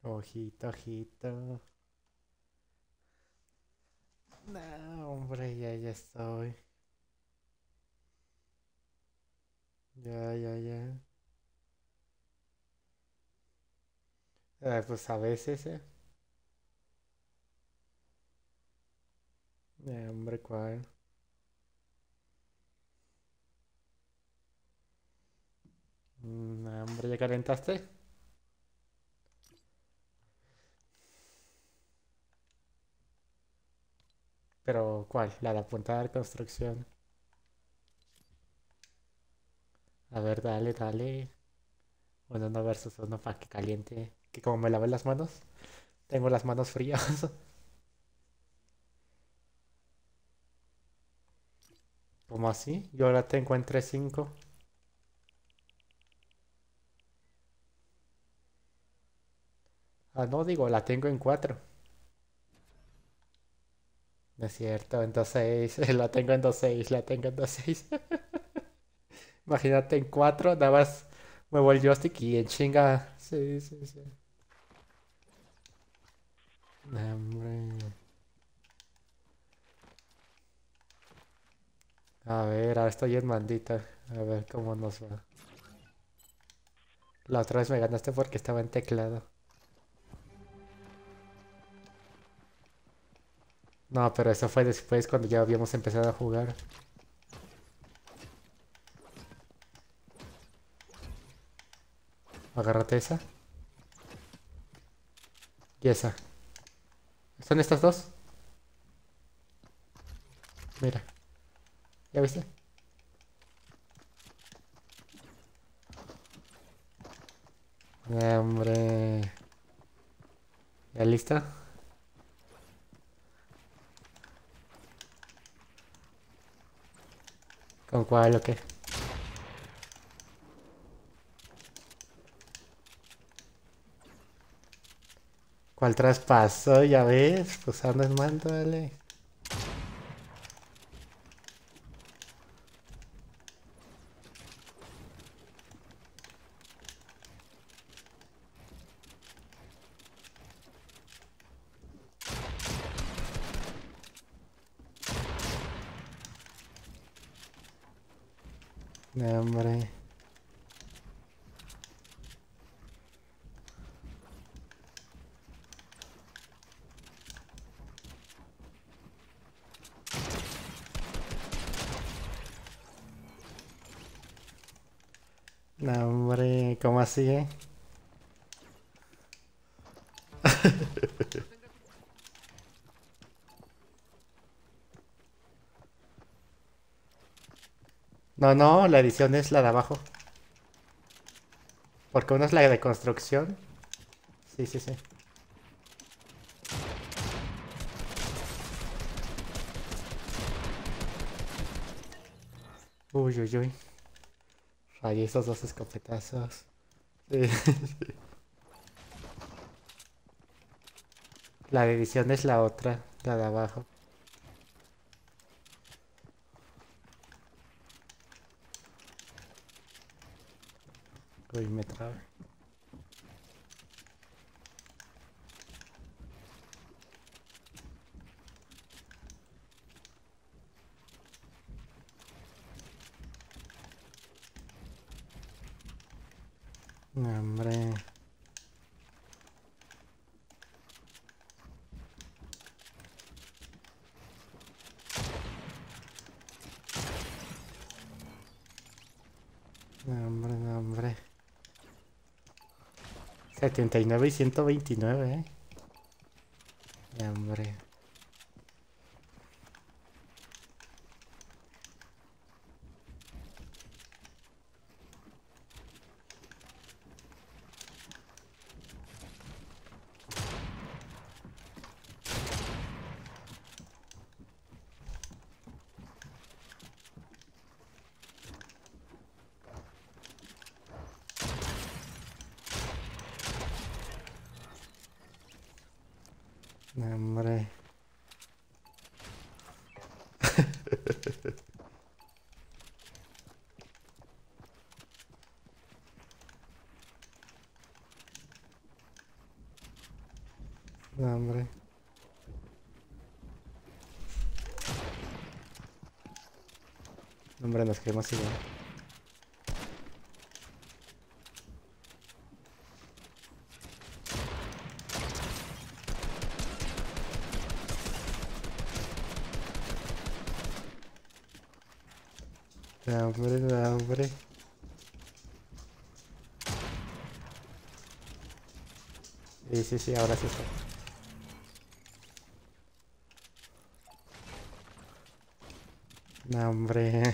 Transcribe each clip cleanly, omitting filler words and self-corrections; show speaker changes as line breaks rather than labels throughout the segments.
Ojito, ojito. No, hombre, ya estoy. Ya. Pues a veces, ¿eh? Hombre, ¿cuál? Hombre, ¿ya calentaste? Pero, ¿cuál? La de apuntar de construcción. A ver, dale. Bueno, uno versus uno para que caliente. Que como me lavé las manos, tengo las manos frías. ¿Cómo así? Yo la tengo en 3.5. Ah, no, digo, la tengo en 4. No es cierto, en 2.6. La tengo en 2.6, la tengo en 2.6. Imagínate en 4, nada más muevo el joystick y en chinga. Sí. No, hombre. A ver, ahora estoy en mandita. A ver cómo nos va. La otra vez me ganaste porque estaba en teclado. No, pero eso fue después cuando ya habíamos empezado a jugar. Agárrate esa. Y esa. ¿Son estas dos? Mira. ¿Ya viste? Hombre. ¿Ya lista? ¿Con cuál o qué? ¿Cuál traspaso? Ya ves. Pues anda en mando, dale. No, hombre. No, hombre. ¿Cómo así, eh? No, la edición es la de abajo. Porque una es la de construcción. Sí. Uy. Ay, esos dos escopetazos. Sí. La de edición es la otra, la de abajo. Uy, me traba. No, hombre. No, hombre. 79 y 129, No, hombre. No, hombre, nos quedamos igual. No, hombre, no, hombre. Sí, sí, sí, ahora sí está. No, hombre.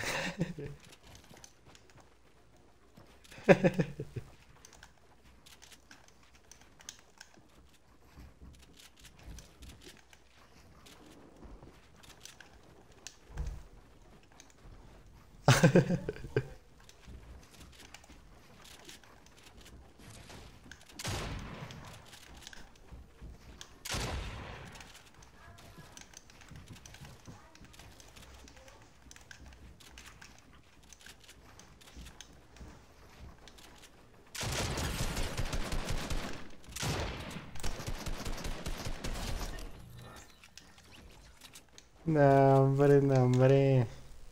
No, hombre, no, hombre.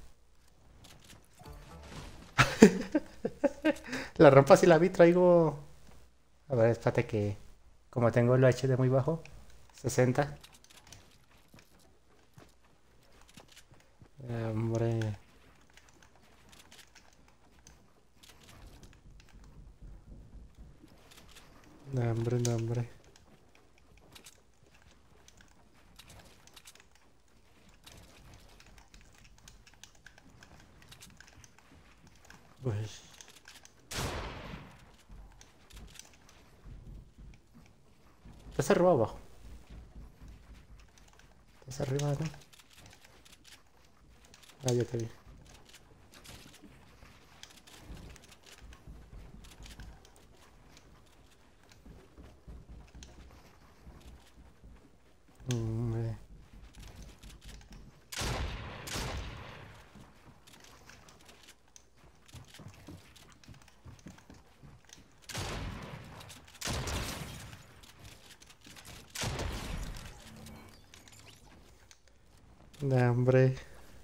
La rampa sí la vi, traigo. A ver, espérate que. Como tengo el HD muy bajo, 60. No, hombre. No, hombre, no, hombre. Uy. ¿Estás arriba o abajo? ¿Estás arriba, no? Ah, ya te vi. Hombre. No, hombre.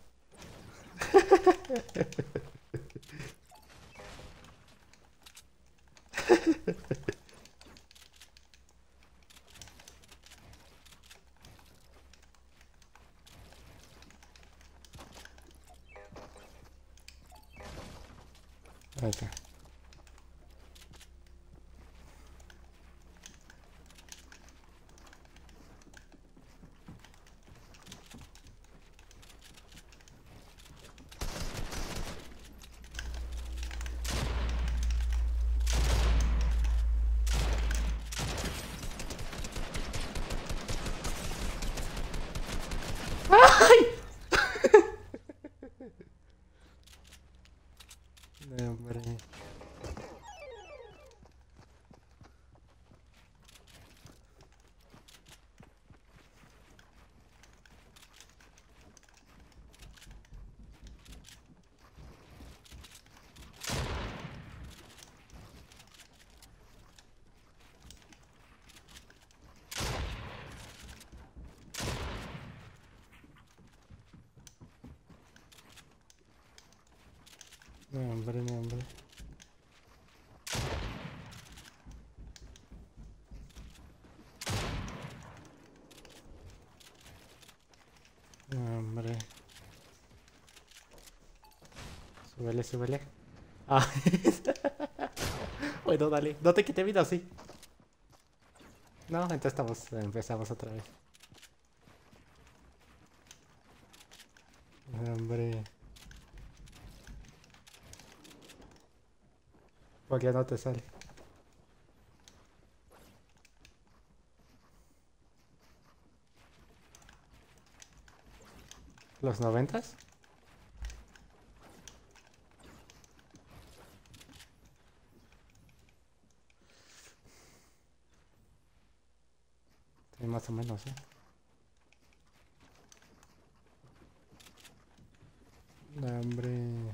Ahí está. No, hombre. No, hombre, no, hombre. No, hombre. Súbele, súbele. Ah. Bueno, dale. No te quité vida, sí. No, entonces empezamos otra vez. No, hombre. ¿Por qué no te sale? ¿Los noventas? Sí, más o menos, ¿eh? No, hombre.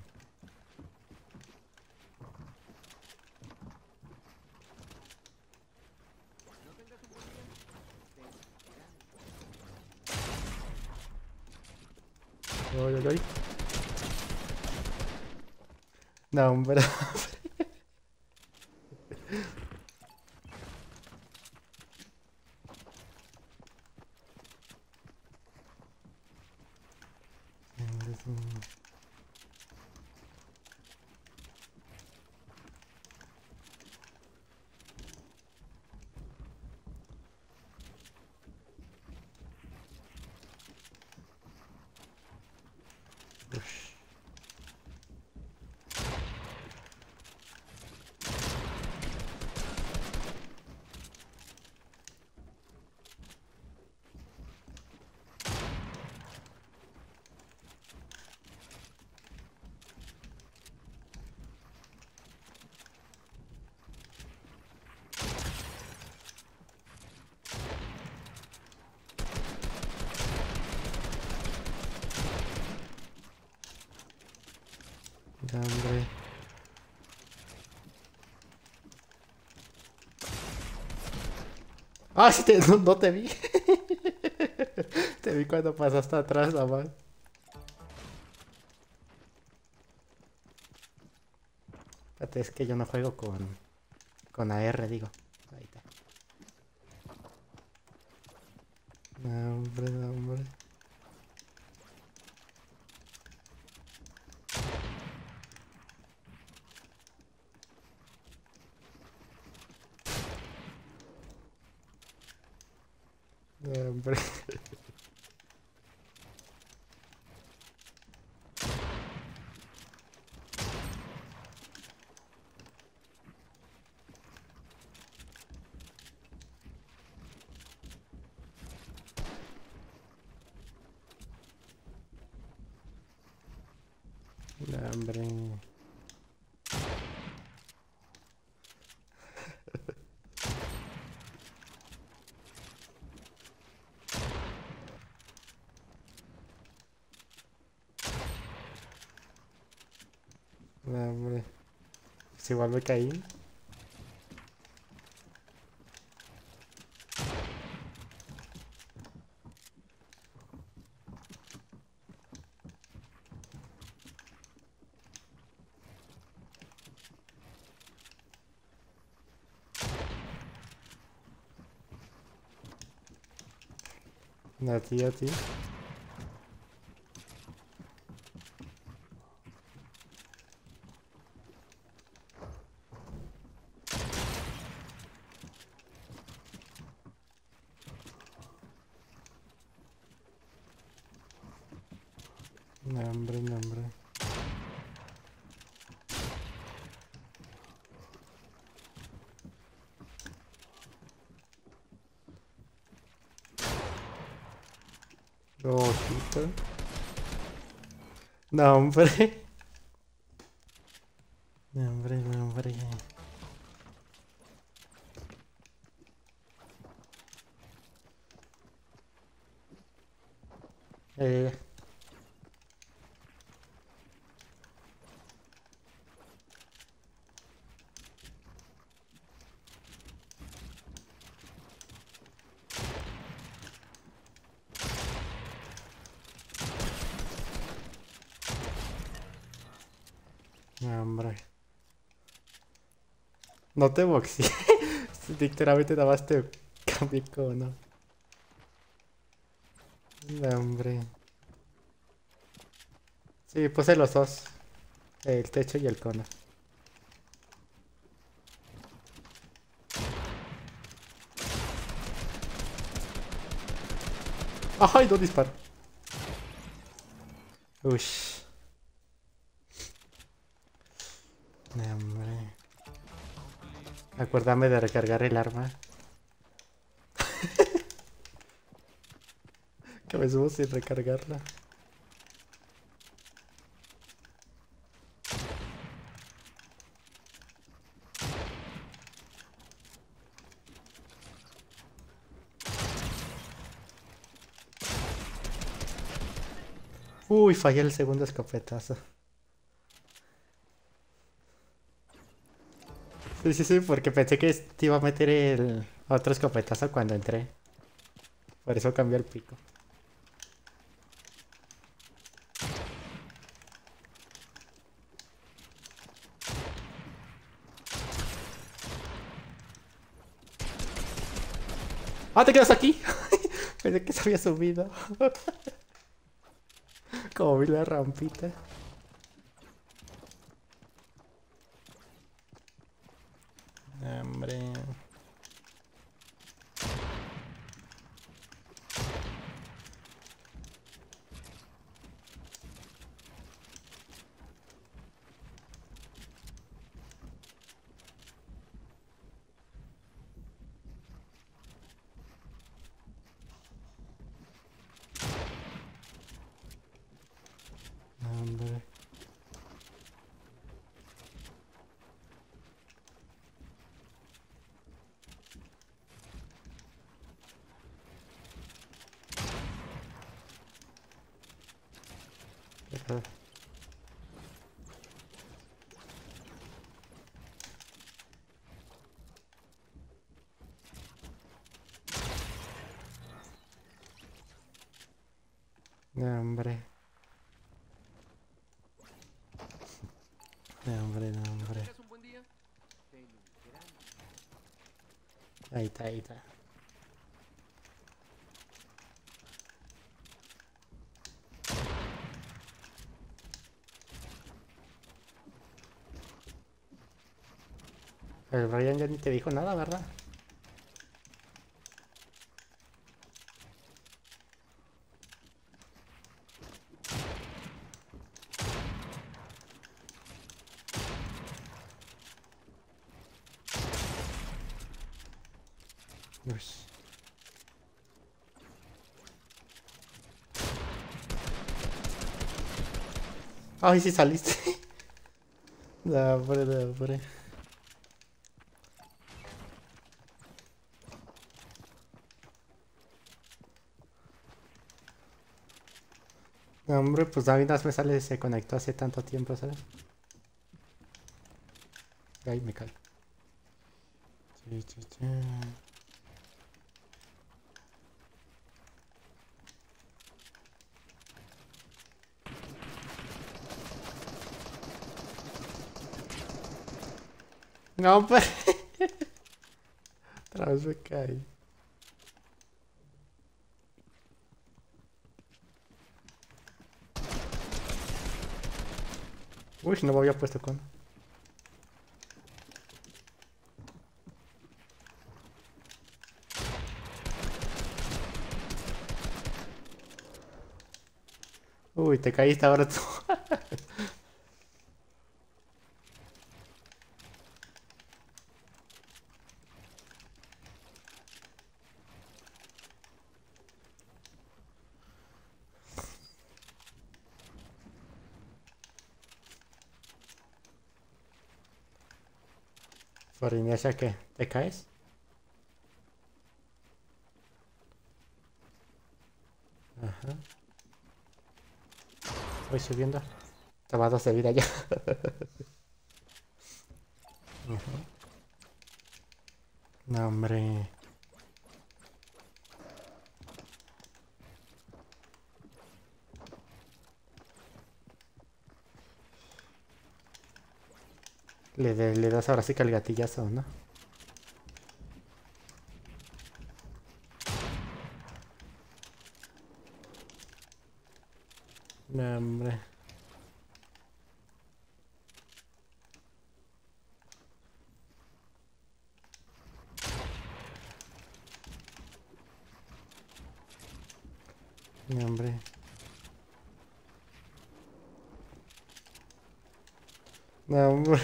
Uy, uy, uy. No, hombre. No, hombre. Ah, sí no te vi. Te vi cuando pasaste atrás, nada más. Espérate, es que yo no juego con AR, digo. Ahí está. No, hombre, no, hombre. No, hombre. No, hombre. No, hombre. Si igual me caí. A ti, a ti. No, hombre, no, hombre. Ojito. No, hombre. No, hombre, no, hombre. Eh, no, hombre. No te boxeé. Literalmente nada más te cambié cono. No, hombre. Sí, puse los dos. El techo y el cono. ¡Ay, no disparo! Ush. No, hombre. Acuérdame de recargar el arma. Que me subo sin recargarla. Uy, fallé el segundo escopetazo. Sí, sí, sí, porque pensé que te iba a meter el otro escopetazo cuando entré. Por eso cambió el pico. ¡Ah, te quedas aquí! Pensé que se había subido. Como vi la rampita. Hombre. Hombre. Hombre. Hombre, hombre. Ahí está, ahí está. El Brian ya ni te dijo nada, ¿verdad? Uy. Ay, sí saliste. No, hombre, no, hombre. No, hombre, pues David me sale, se conectó hace tanto tiempo, ¿sabes? Ay, me cae. Sí, sí, sí. No, hombre. Otra vez me caí. Uy, no me había puesto con. Uy, te caíste ahora tú. Por inercia, ¿qué? ¿Te caes? Ajá. Voy subiendo. Toma 2 de vida ya. Ujú. No, hombre. Le das ahora sí que al gatillazo, ¿no? No, hombre. No, hombre. No, hombre.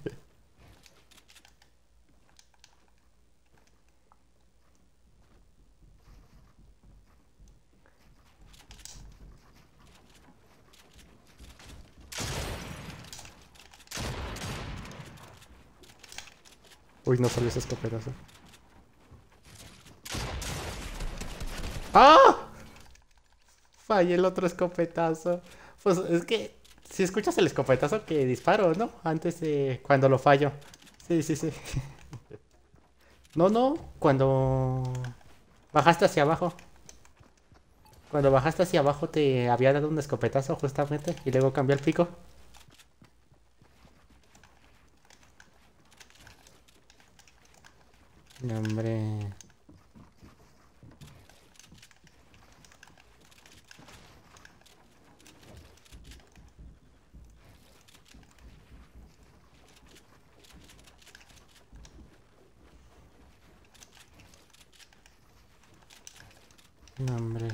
Uy, no salió ese escopetazo. ¡Ah! Fallé el otro escopetazo. Pues es que si escuchas el escopetazo que disparo, ¿no? Antes de cuando lo fallo. Sí, sí, sí. No, no, cuando bajaste hacia abajo. Cuando bajaste hacia abajo te había dado un escopetazo justamente y luego cambió el pico. No, hombre. No, hombre.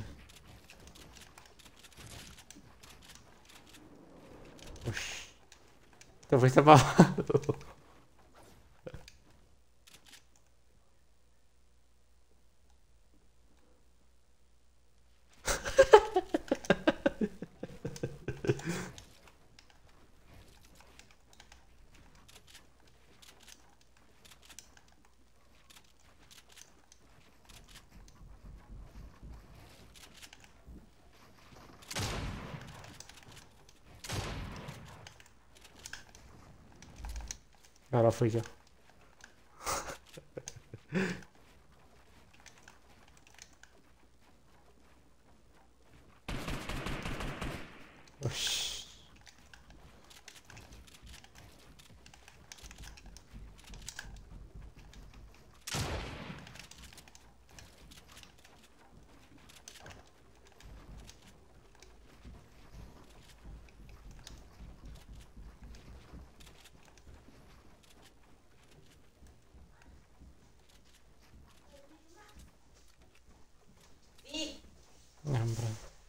Ush. Te fuiste para abajo. Ahora fui yo. Ush. No, hombre.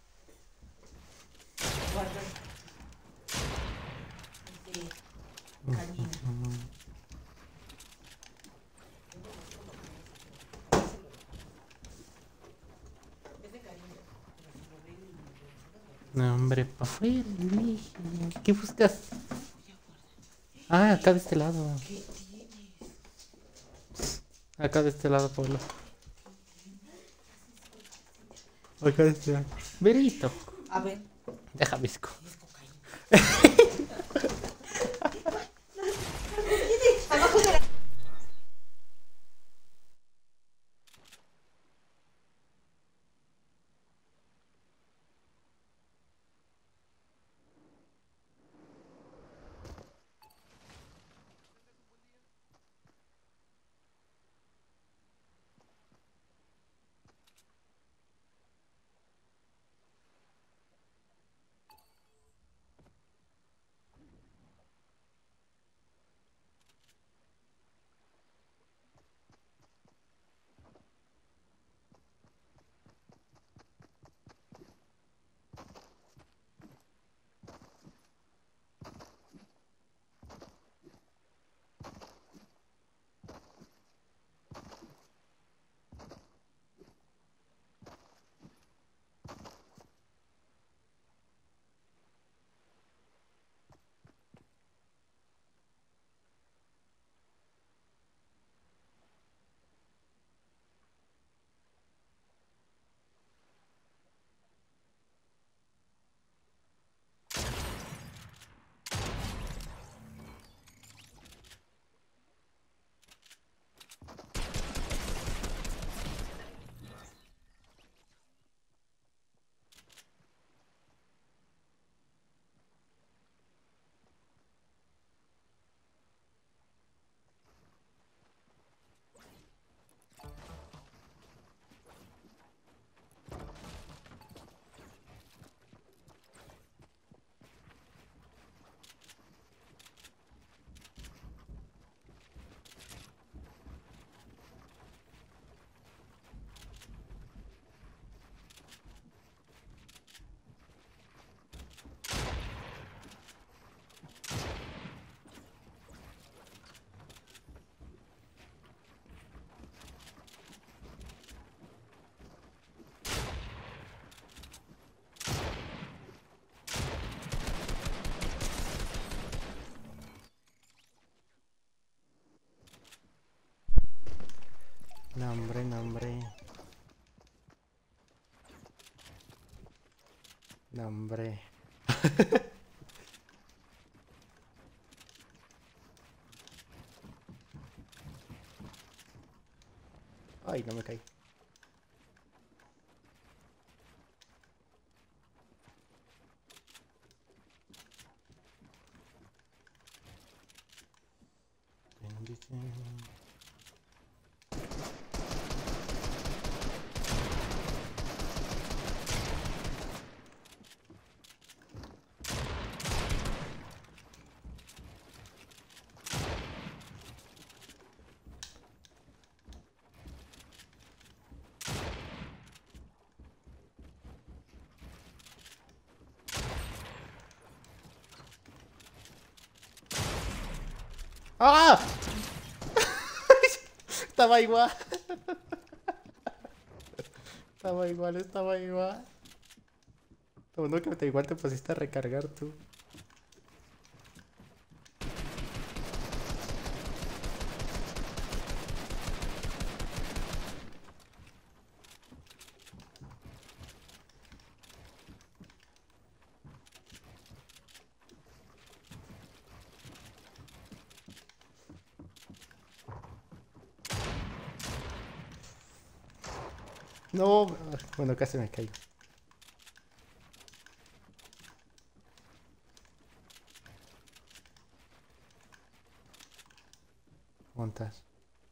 No, hombre, pa' afuera, Luis. ¿Qué buscas? Ah, acá de este lado. Acá de este lado, Pablo. Acá de este lado. Verito.
A ver.
Deja visco.
Abajo de la...
No, hombre, no, hombre. No, hombre. Ay, no me caí. ¡Ah! Estaba igual. Estaba igual, estaba igual. Lo bueno que igual te pusiste a recargar tú. No, bueno, casi me caigo. Montas.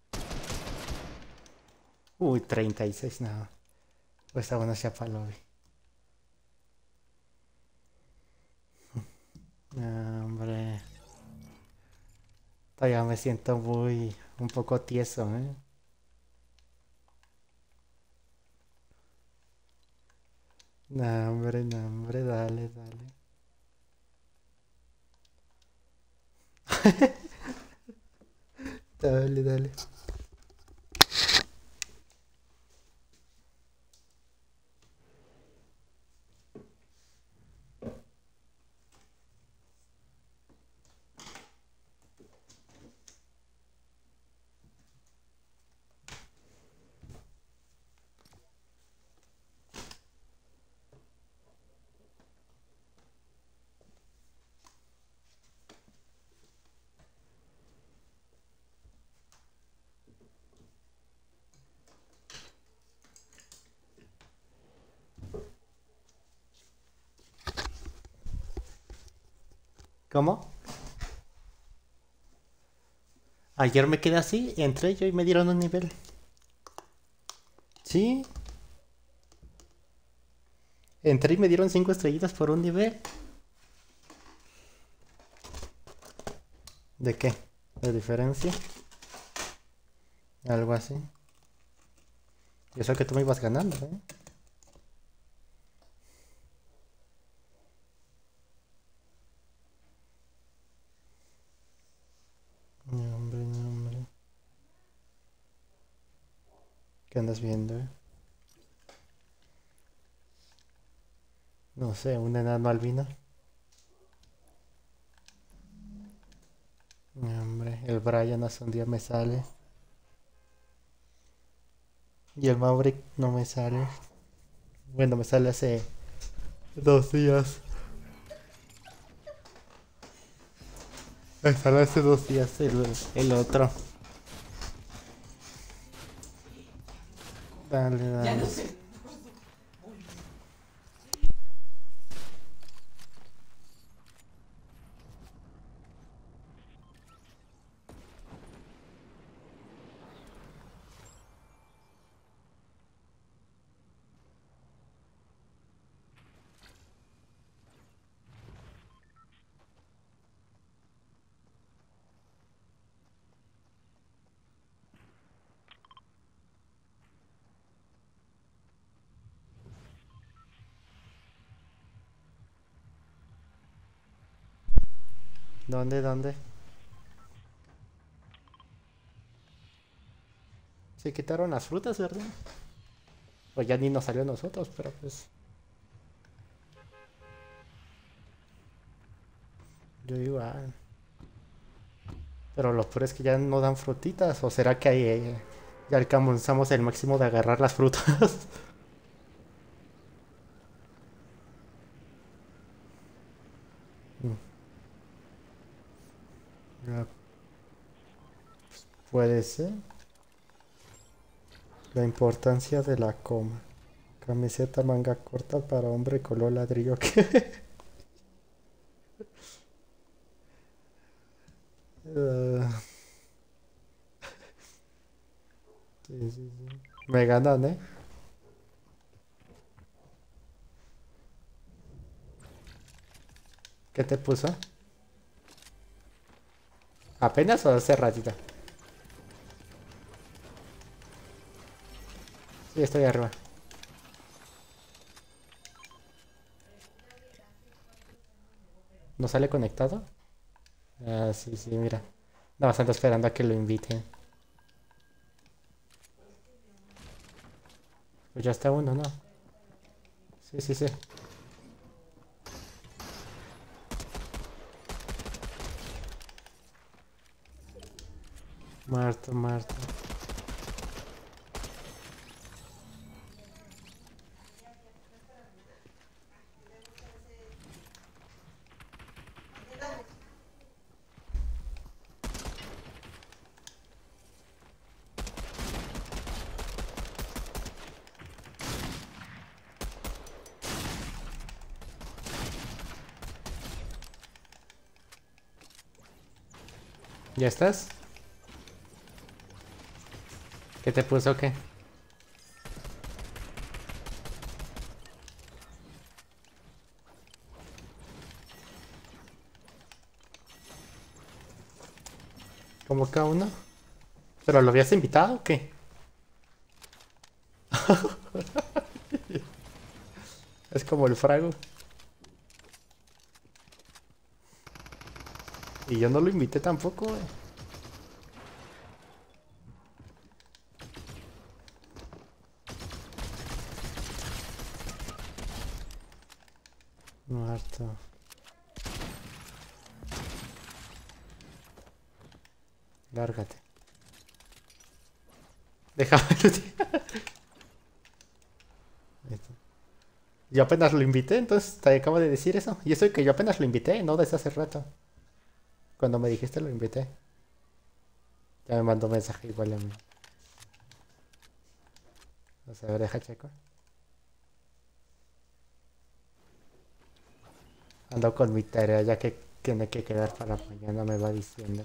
Uy, 36, no. Pues está bueno ya para lobby. No, hombre. Todavía me siento un poco tieso, ¿eh? No, hombre, dale, dale. Dale, dale. ¿Cómo? Ayer me quedé así, entré yo y me dieron un nivel. Sí, entré y me dieron 5 estrellitas por un nivel. ¿De qué? ¿De diferencia? Algo así. Y eso que tú me ibas ganando, ¿eh? No, hombre, no, hombre. ¿Qué andas viendo, eh? No sé, un enano albino. No, hombre, el Brian hace un día me sale. Y el Maverick no me sale. Bueno, me sale hace 2 días. Me sale hace 2 días el otro. Dale,
Ya no
dale.
sé.
¿Dónde, dónde? Se quitaron las frutas, ¿verdad? Pues ya ni nos salió a nosotros, pero pues. Yo igual. Pero lo peor es que ya no dan frutitas. ¿O será que ahí ya alcanzamos el máximo de agarrar las frutas? Mm, ya puede ser. La importancia de la coma. Camiseta manga corta para hombre color ladrillo que. Ah, sí, sí, sí. Me ganan, ¿eh? ¿Qué te puso? ¿Apenas o hace ratito? Sí, estoy arriba. ¿No sale conectado? Ah, sí, sí, mira. No, ando esperando a que lo inviten. Pues ya está uno, ¿no? Sí, sí, sí. Muerto, muerto. ¿Ya estás? ¿Qué te puso o qué? ¿Cómo cada uno? ¿Pero lo habías invitado o qué? Es como el frago. Y yo no lo invité tampoco, güey. Muerto. Lárgate. Déjame. Yo apenas lo invité, entonces te acabo de decir eso. Y eso que yo apenas lo invité, no desde hace rato. Cuando me dijiste lo invité. Ya me mandó mensaje igual a mí. O sea, deja checo. Ando con mi tarea ya que tiene que quedar para mañana, me va diciendo.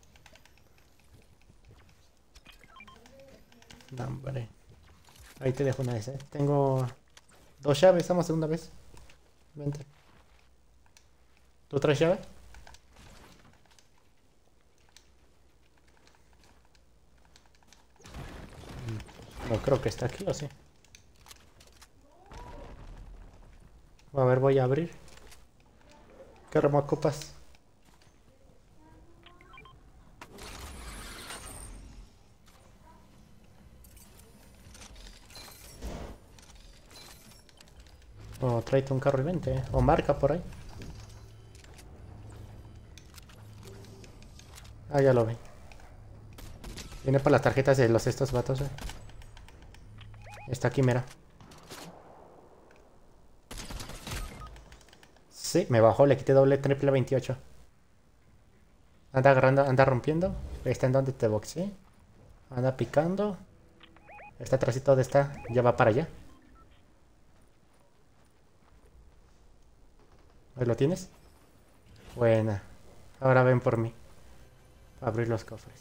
No, hombre. Ahí te dejo una vez, ¿eh? Tengo dos llaves, vamos de una vez. Vente. ¿Tú traes llave? No creo que está aquí, ¿o sí? A ver, voy a abrir. ¿Qué ramo ocupas? O tráete un carro y vente, ¿eh? O marca por ahí. Ah, ya lo vi. Viene para las tarjetas de los estos vatos, eh. Está aquí, mira. Sí, me bajó, le quité doble triple 28. Anda agarrando, anda rompiendo. Está en donde te boxeé. Anda picando. Está atrásito de esta. Ya va para allá. ¿Ahí lo tienes? Buena. Ahora ven por mí. A abrir los cofres.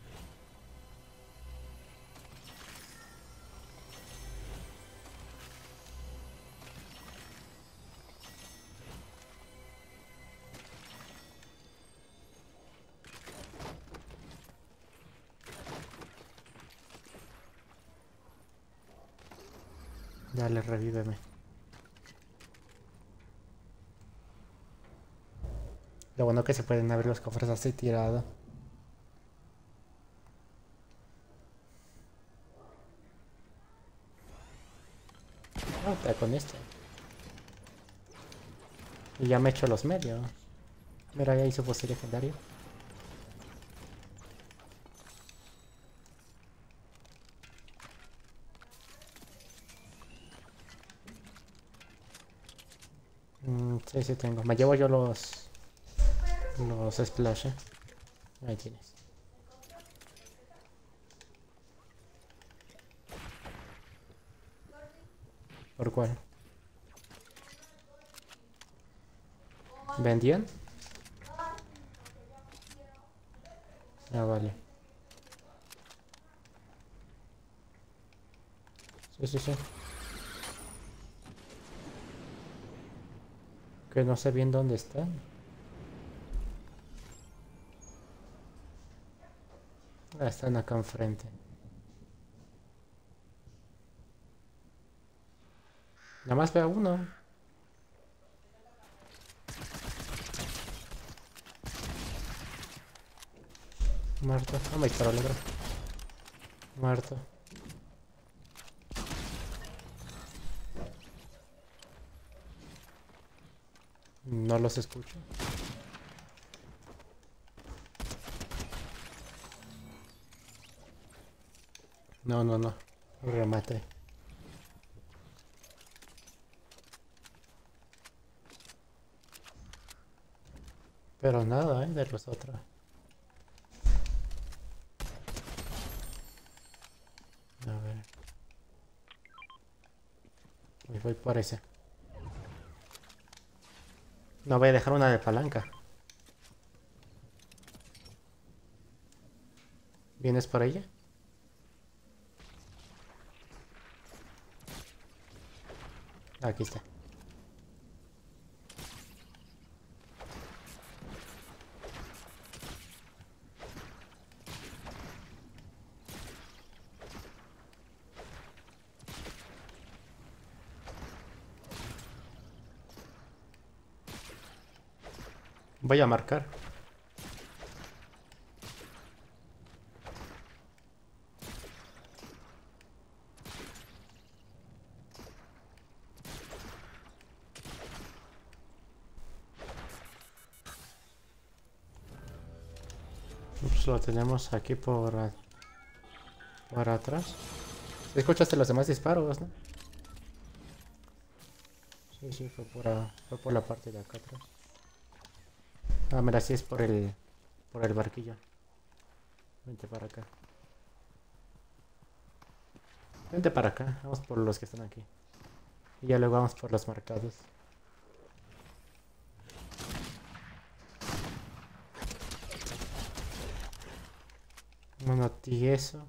Dale, revíveme. Lo bueno que se pueden abrir los cofres así tirado. Ah, está con este. Y ya me echo los medios. Mira, ya hizo fusil legendario. Sí, sí tengo. Me llevo yo los splash, eh. Ahí tienes. ¿Por cuál? ¿Vendían? Ah, vale. Sí, sí, sí. Que no sé bien dónde están. Ah, están acá enfrente. Nada más veo uno. Muerto. No me disparó el otro. Muerto. No los escucho. No, no, no. Remate. Pero nada, de los otros. A ver. Voy por ese. No voy a dejar una de palanca. ¿Vienes por ella? Aquí está. Voy a marcar. Ups, lo tenemos aquí por atrás. ¿Escuchaste los demás disparos, no? Sí, sí, fue por la parte de acá atrás. Ah, mira, sí es por el barquillo. Vente para acá. Vente para acá. Vamos por los que están aquí. Y ya luego vamos por los marcados. Bueno, y eso.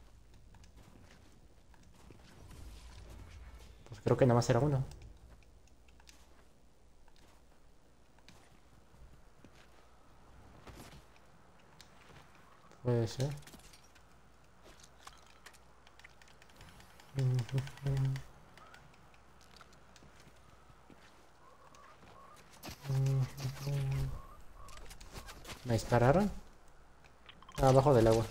Pues creo que nada más era uno. Puede ser. ¿Me dispararon? Ah, abajo del agua.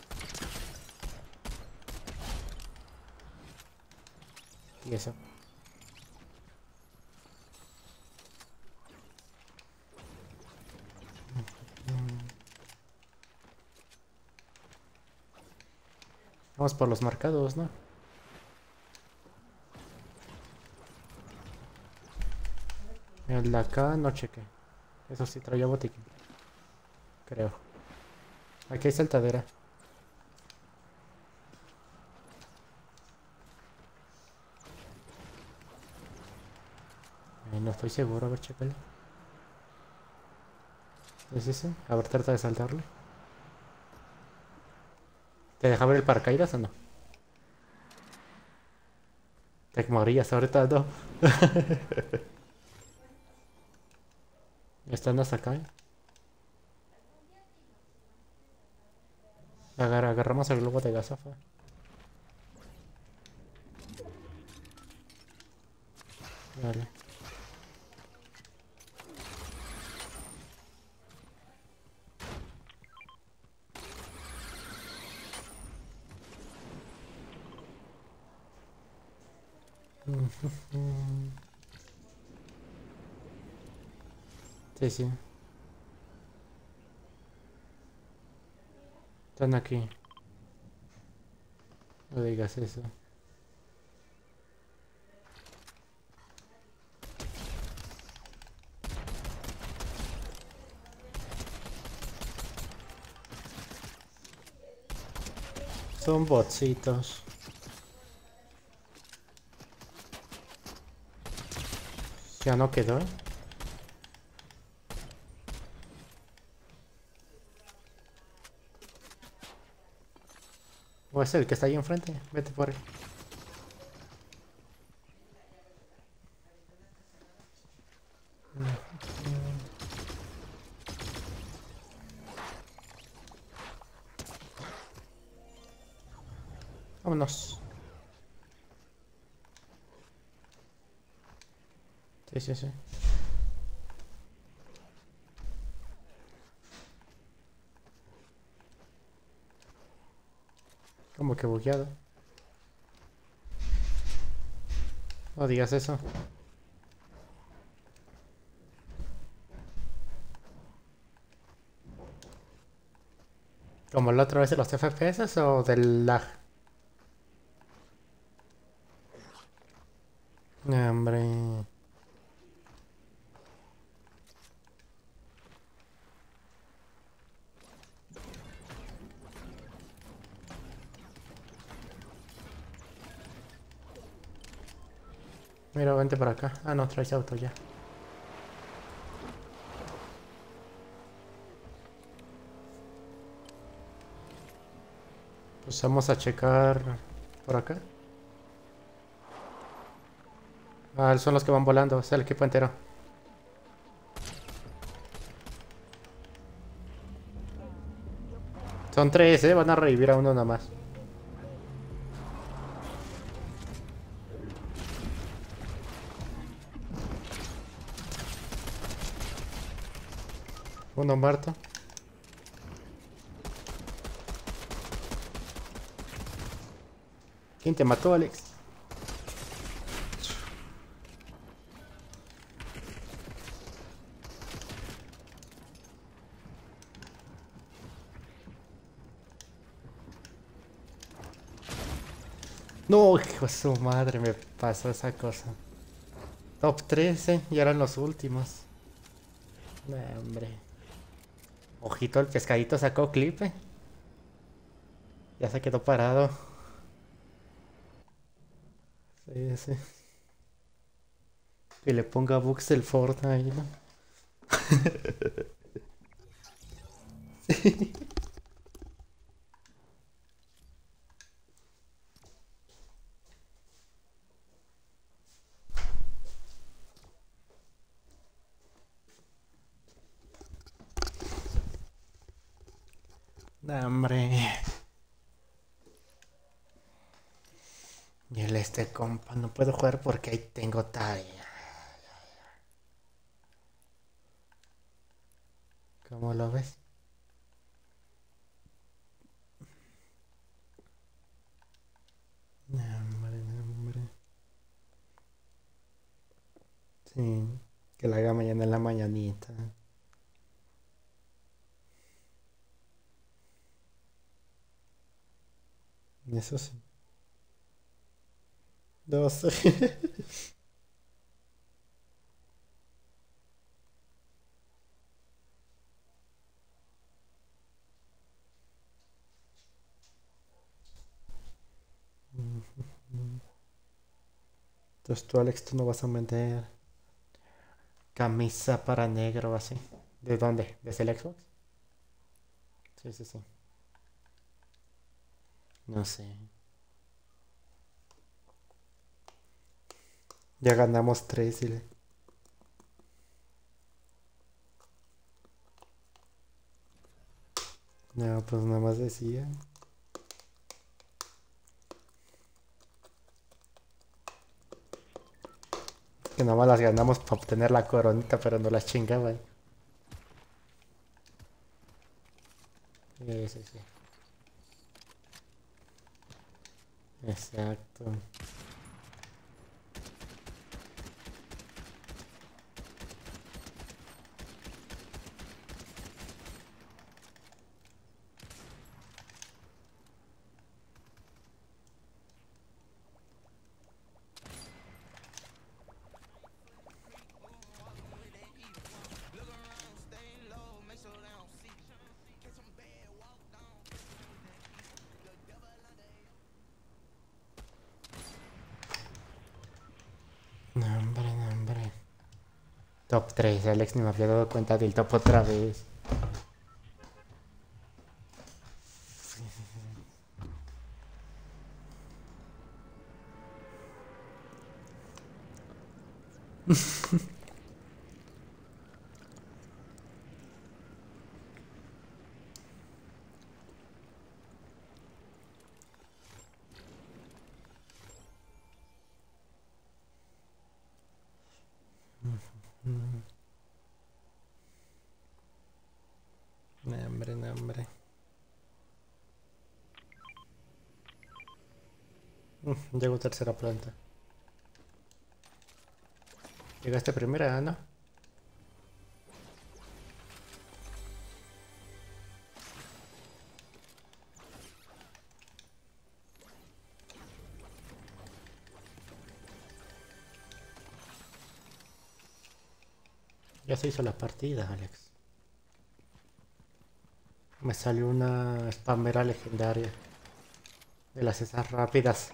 Y eso. Vamos por los marcados, ¿no? El de acá no cheque. Eso sí traía botiquín. Creo. Aquí hay saltadera. No estoy seguro, a ver, chécale. ¿Es ese? A ver, trata de saltarle. ¿Te deja ver el paracaídas o no? Te morías ahorita, no. Están hasta acá, ¿eh? Agarramos el globo de gasafa. Vale. Sí, sí. Están aquí. No digas eso. Son botsitos. Ya no quedó, ¿eh? O es el que está ahí enfrente. Vete por él. Vámonos. Sí, sí, sí. Como que bugueado. No digas eso. ¿Como la otra vez de los FPS o del lag? Hombre. Mira, vente para acá. Ah, no, traes auto ya. Pues vamos a checar por acá. Ah, son los que van volando, es el equipo entero. Son tres, van a revivir a uno nada más. Uno muerto. ¿Quién te mató, Alex? No, hijo de su madre, me pasó esa cosa. Top 13, ya eran los últimos. Nah, hombre. Ojito, el pescadito sacó clip, Ya se quedó parado. Sí, sí. Que le ponga bugs del Fortnite, ¿no? Nah, hombre. Y el compa, no puedo jugar porque ahí tengo tarea. ¿Cómo lo ves? Nah, hombre, nah, hombre. Sí, que la haga mañana en la mañanita. Eso sí. No sé. Entonces tú, Alex, tú no vas a meter camisa para negro así. ¿De dónde? ¿Desde el Xbox? Sí, sí, sí. No sé. Ya ganamos tres, dile. No, pues nada más decía. Que nada más las ganamos para obtener la coronita, pero no las chingaban. Sí, sí, sí. Exacto. No, hombre, no, hombre. Top 3, Alex, ni me había dado cuenta del top otra vez. No, hombre, no, hombre. Llego tercera planta. Llegaste primera, ¿no? Ya se hizo la partida, Alex. Me salió una spamera legendaria. De las esas rápidas.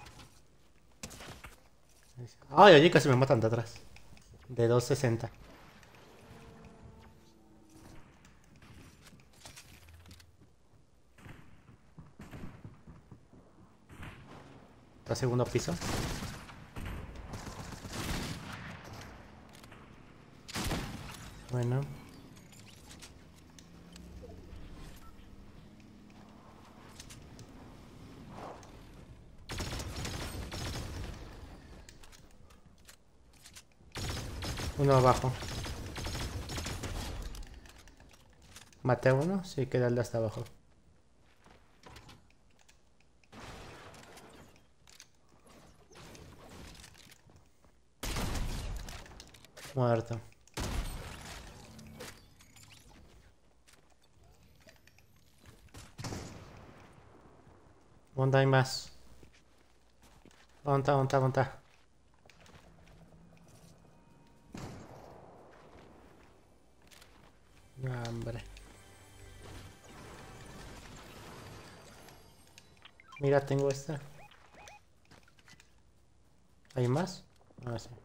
Ay, oye, casi me matan de atrás. De 260. Está segundo piso. Bueno. Uno abajo. Maté a uno, sí, queda el de hasta abajo. Muerto. ¿Dónde hay más? ¿Dónde está? ¿Dónde está? ¿Dónde está? No, hombre. Mira, tengo esta. ¿Hay más? Ah, sí.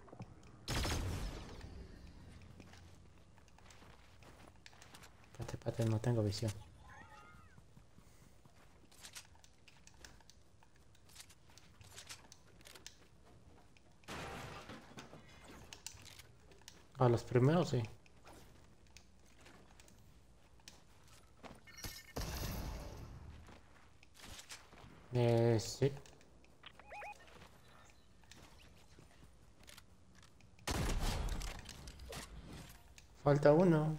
Espérate, espérate, no tengo visión. A los primeros, sí. Sí. Falta uno.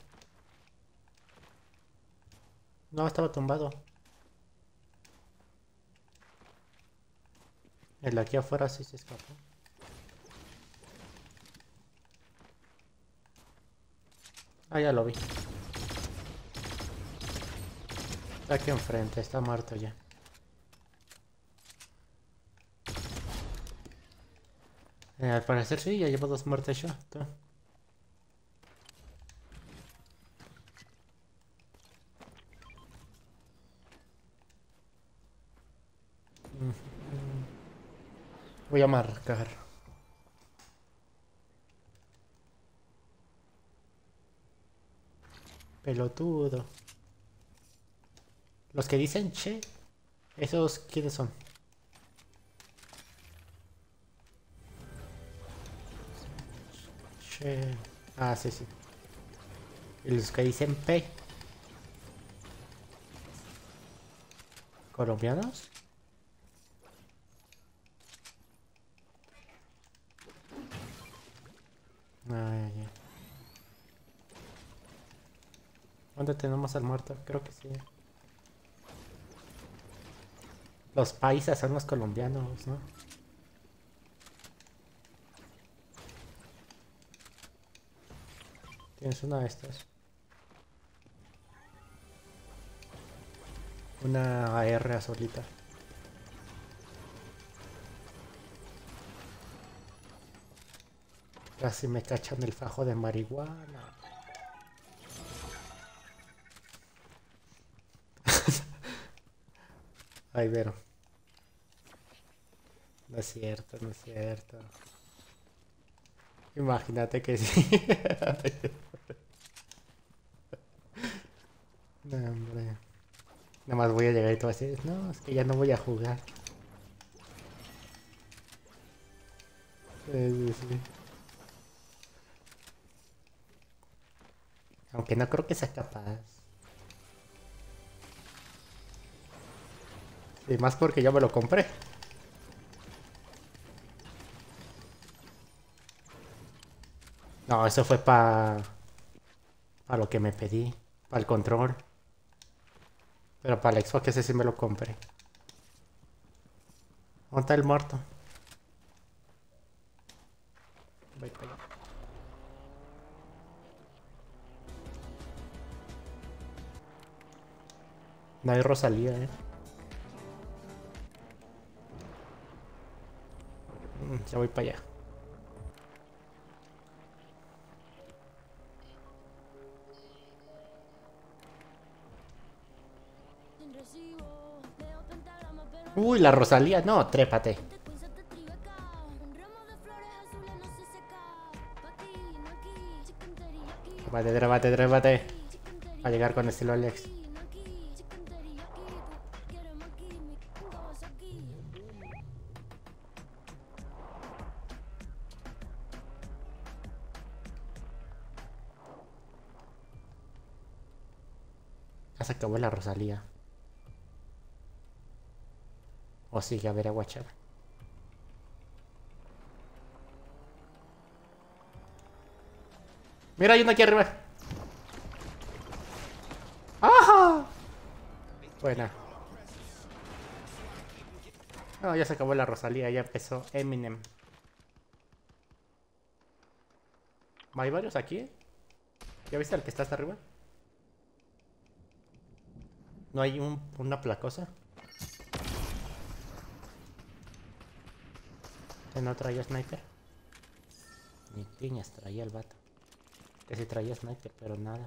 No, estaba tumbado. El de aquí afuera sí se escapó. Ah, ya lo vi. Está aquí enfrente, está muerto ya. Al parecer sí, ya llevo dos muertes yo. Voy a marcar. Pelotudo. Los que dicen che, ¿esos quiénes son? Che. Ah, sí, sí. Y los que dicen P. ¿Colombianos? Ay, ya. ¿Dónde tenemos al muerto? Creo que sí. Los paisas son los colombianos, ¿no? Tienes una de estas. Una AR azulita. Casi me cachan el fajo de marihuana. Ay, Vero. No es cierto, no es cierto. Imagínate que sí. No, hombre. Nada más voy a llegar y te voy a decir, no, es que ya no voy a jugar. Sí, sí. Aunque no creo que sea capaz. Y más porque yo me lo compré. No, eso fue para lo que me pedí. Para el control. Pero para el Xbox ese sí me lo compré. ¿Dónde está el muerto? Voy para allá. No hay Rosalía, ya voy para allá. Uy, la Rosalía, no, trépate. Trépate, trépate, trépate. A llegar con estilo Alex. Ya se acabó la Rosalía. O sigue, a ver, aguachar. Mira, hay uno aquí arriba. ¡Ajá! Buena. No, ya se acabó la Rosalía, ya empezó Eminem. ¿Hay varios aquí? ¿Ya viste el que está hasta arriba? ¿No hay una placosa? ¿Que no traía sniper? Ni piñas traía el vato. Que sí traía sniper, pero nada.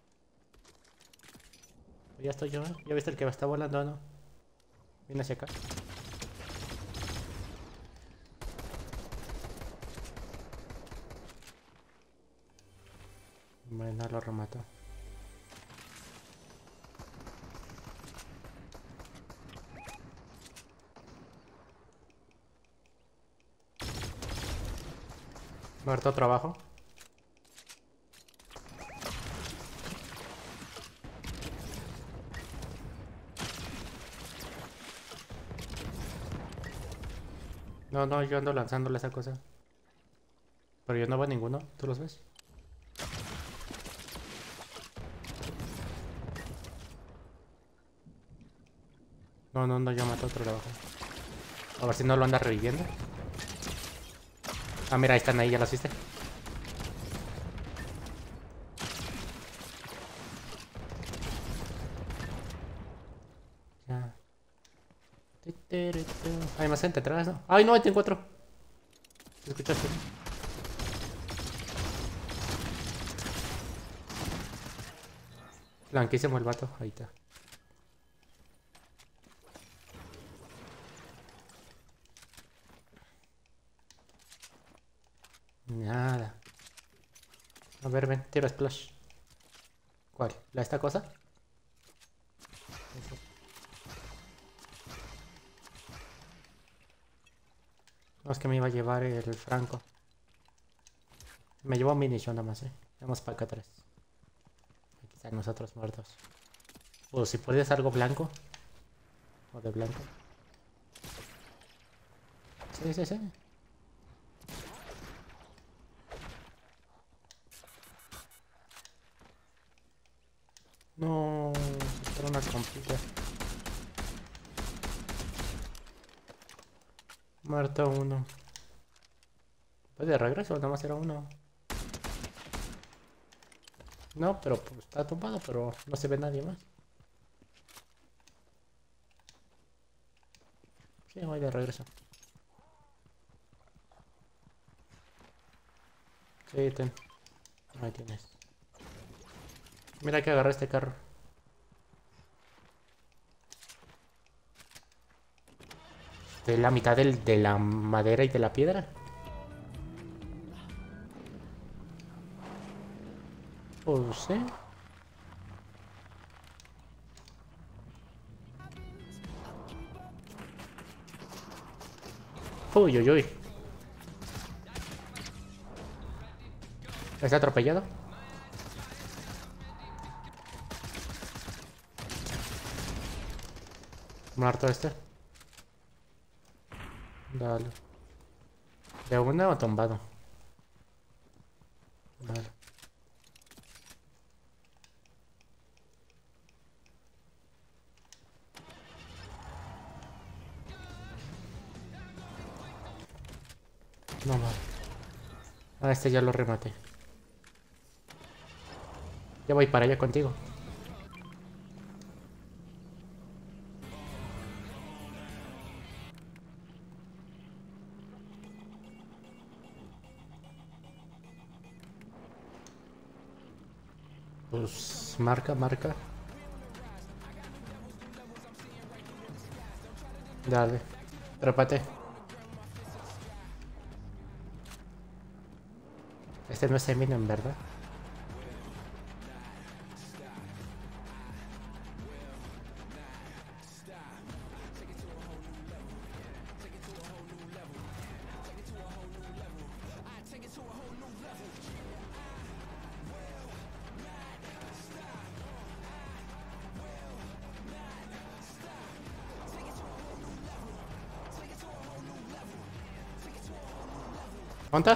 Pues ya estoy yo, ¿eh? ¿Ya viste el que está volando o no? Viene hacia acá. Bueno, lo remato. Muerto trabajo. No, no, yo ando lanzándole esa cosa. Pero yo no veo ninguno, ¿tú los ves? No, no, no, yo mato otro de abajo. A ver si no lo anda reviviendo. Ah, mira, ahí están, ahí, ya los viste. Ya. Hay más gente atrás, ¿no? ¡Ay, no! Ahí te encuentro. ¿Escuchaste? Blanquísimo el vato, ahí está. Nada. A ver, ven, tira splash. ¿Cuál? ¿La esta cosa? Eso. No, es que me iba a llevar el Franco. Me llevo munición nada más, Vamos para acá atrás. Aquí están nosotros muertos. O si puedes algo blanco. O de blanco. Sí, sí, sí. No, era una compita. Muerto uno. Pues de regreso, nada más era uno. No, pero pues, está tumbado, pero no se ve nadie más. Sí, voy de regreso. Sí, ten. Ahí tienes. Mira que agarré este carro. De la mitad de la madera y de la piedra. Pues sí. Uy, uy, uy. ¿Está atropellado? Muerto este. Dale. ¿De una o tumbado? Vale. No, vale. Ah, este ya lo rematé. Ya voy para allá contigo. Pues marca, marca. Dale. Trépate. Este no es Eminem, ¿verdad? ¿Monta?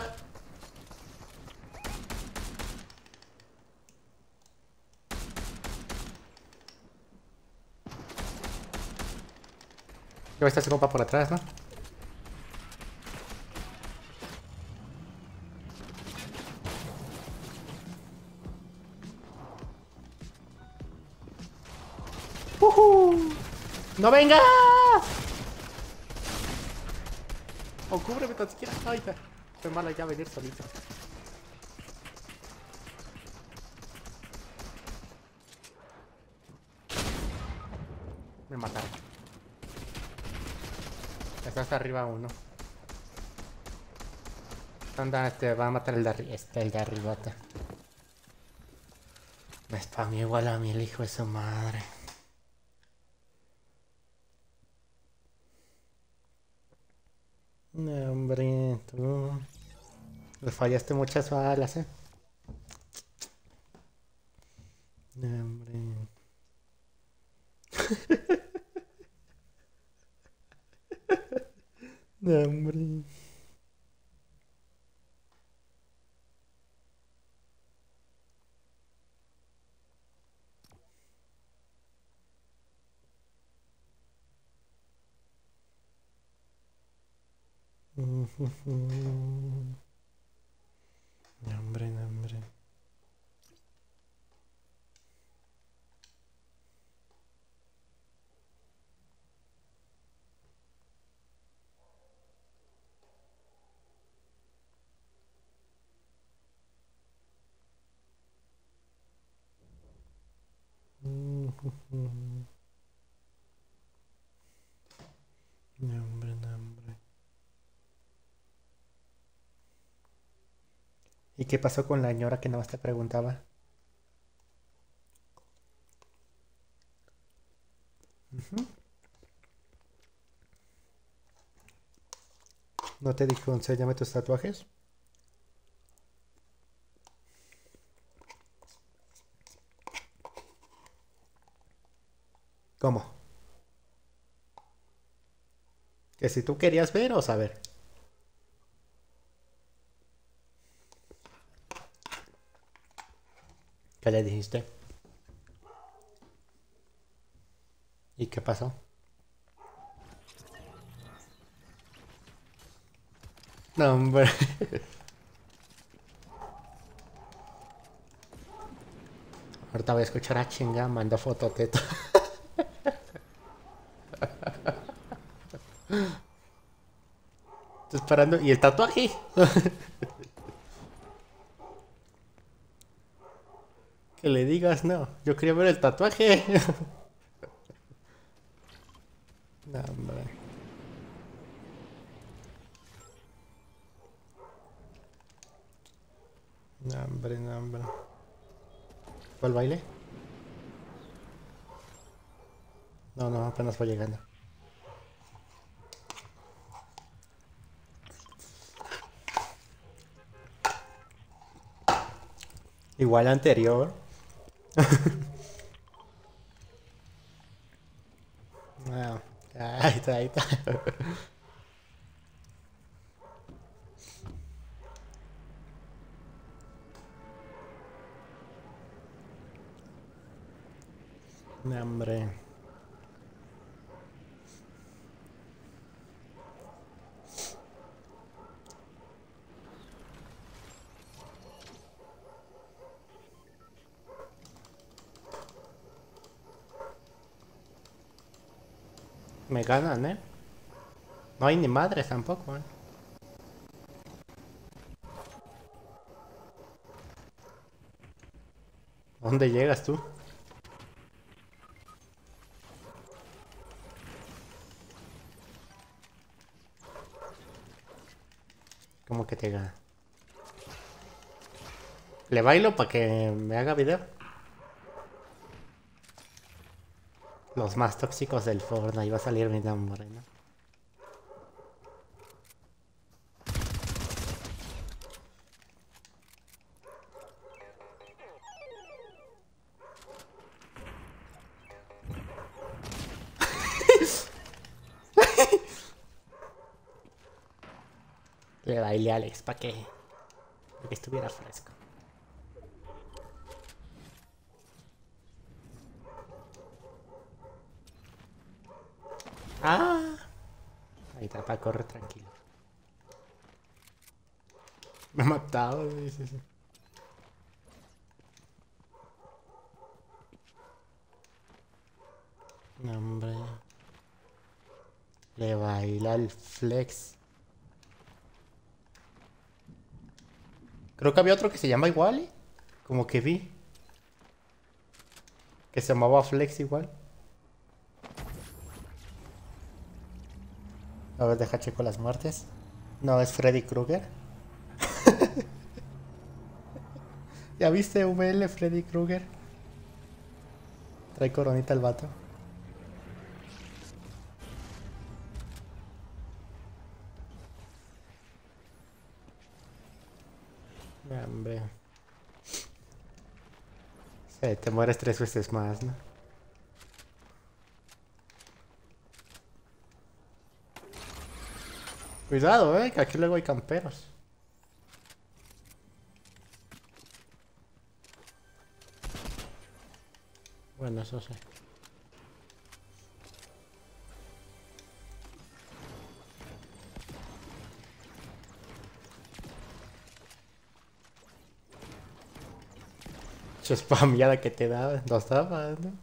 Yo está ese compa por atrás, ¿no? ¡No venga! O cúbreme tan siquiera. Ay, fue mala ya venir solito. Me mataron. Está hasta arriba uno. Anda, te va a matar el de arriba. El de arribota. Me spameó igual a mí el hijo de su madre. No, hombre, tú. Le fallaste muchas balas, eh. No, hombre. No, hombre. No, hombre, no, hombre. No, hombre, no, hombre. ¿Y qué pasó con la señora que nada más te preguntaba? ¿No te dijo enséñame tus tatuajes? ¿Cómo? Que si tú querías ver o saber. ¿Qué le dijiste? ¿Y qué pasó? No, hombre. Ahorita voy a escuchar a chinga, mando fototeta. Estoy esperando. ¿Y el tatuaje? Que le digas, no. Yo quería ver el tatuaje. No, hombre. No, hombre, no, hombre. ¿Fue el baile? No, no, apenas fue llegando. Igual anterior. No. Ahí está, ahí está. No, hombre. Me ganan, ¿eh? No hay ni madres tampoco, ¿eh? ¿Dónde llegas tú? ¿Cómo que te gana? Le bailo para que me haga video. Los más tóxicos del Fortnite. Va a salir mi nombre, ¿no? Le bailé a Alex para que estuviera fresco. ¡Ah! Ahí está, para correr tranquilo. Me ha matado, sí, sí. No, hombre. Le baila el flex. Creo que había otro que se llama igual, ¿eh? Como que vi. Que se llamaba Flex igual. A ver, deja checo las muertes. No, es Freddy Krueger. ¿Ya viste VL Freddy Krueger? Trae coronita el vato. Hombre. Sí, te mueres 3 veces más, ¿no? Cuidado, que aquí luego hay camperos. Bueno, eso sí. Mucha spameada que te da, dos tapas, ¿no?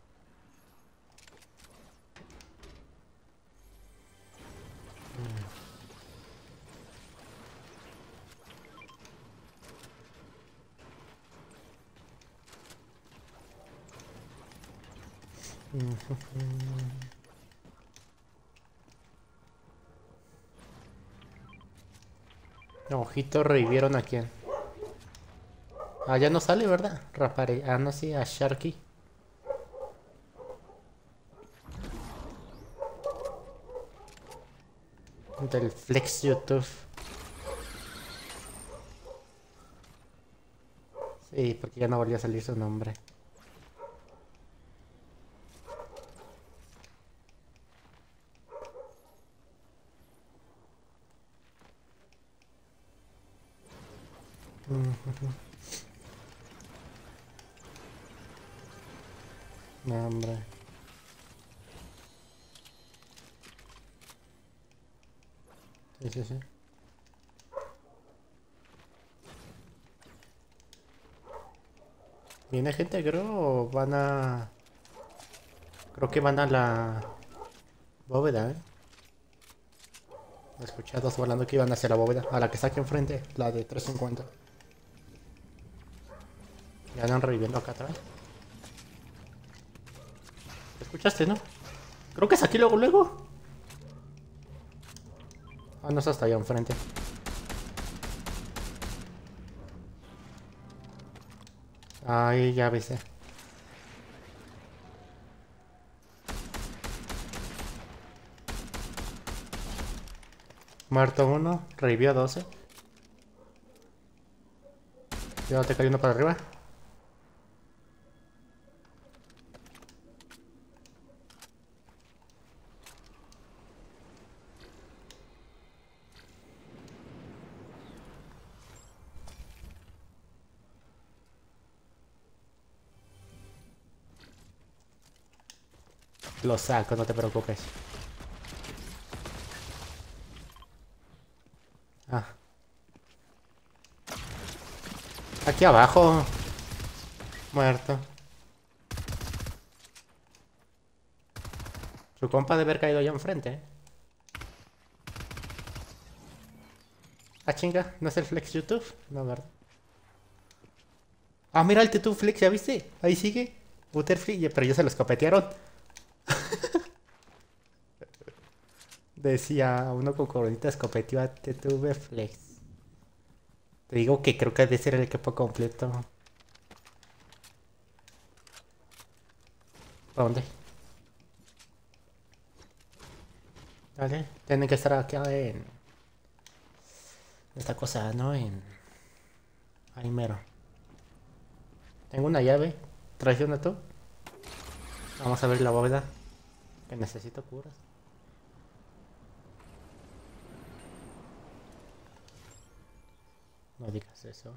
Ojito, revivieron a quién. Ah, ya no sale, ¿verdad? Rapare. Ah, no, sí, a Sharky. Del Flex YouTube. Sí, porque ya no volvió a salir su nombre. No, hombre. Sí, sí, sí. ¿Viene gente, creo? ¿O van a...? Creo que van a la... bóveda, ¿eh? Escuché a dos volando que iban hacia la bóveda. A la que saque enfrente, la de 350. Ya andan reviviendo acá atrás. ¿Escuchaste, no? Creo que es aquí luego, luego. Ah, no es hasta allá enfrente. Ahí ya viste. Muerto uno, revivió 12. Ya te cayó uno para arriba. Lo saco, no te preocupes. Ah. Aquí abajo. Muerto. Su compa debe haber caído allá enfrente, ¿eh? Ah, chinga, ¿no es el Flex YouTube? No, ¿verdad? Ah, mira el YouTube Flex, ¿ya viste? Ahí sigue. Butterfly, pero ya se lo escopetearon. Decía uno con coronita escopeteó a TTV Flex. Te digo que creo que ha de ser el equipo completo. ¿A dónde? Vale, tienen que estar aquí en esta cosa, ¿no? En... Ahí mero. Tengo una llave. ¿Traes una tú? Vamos a ver la bóveda. Que necesito curas. No digas eso.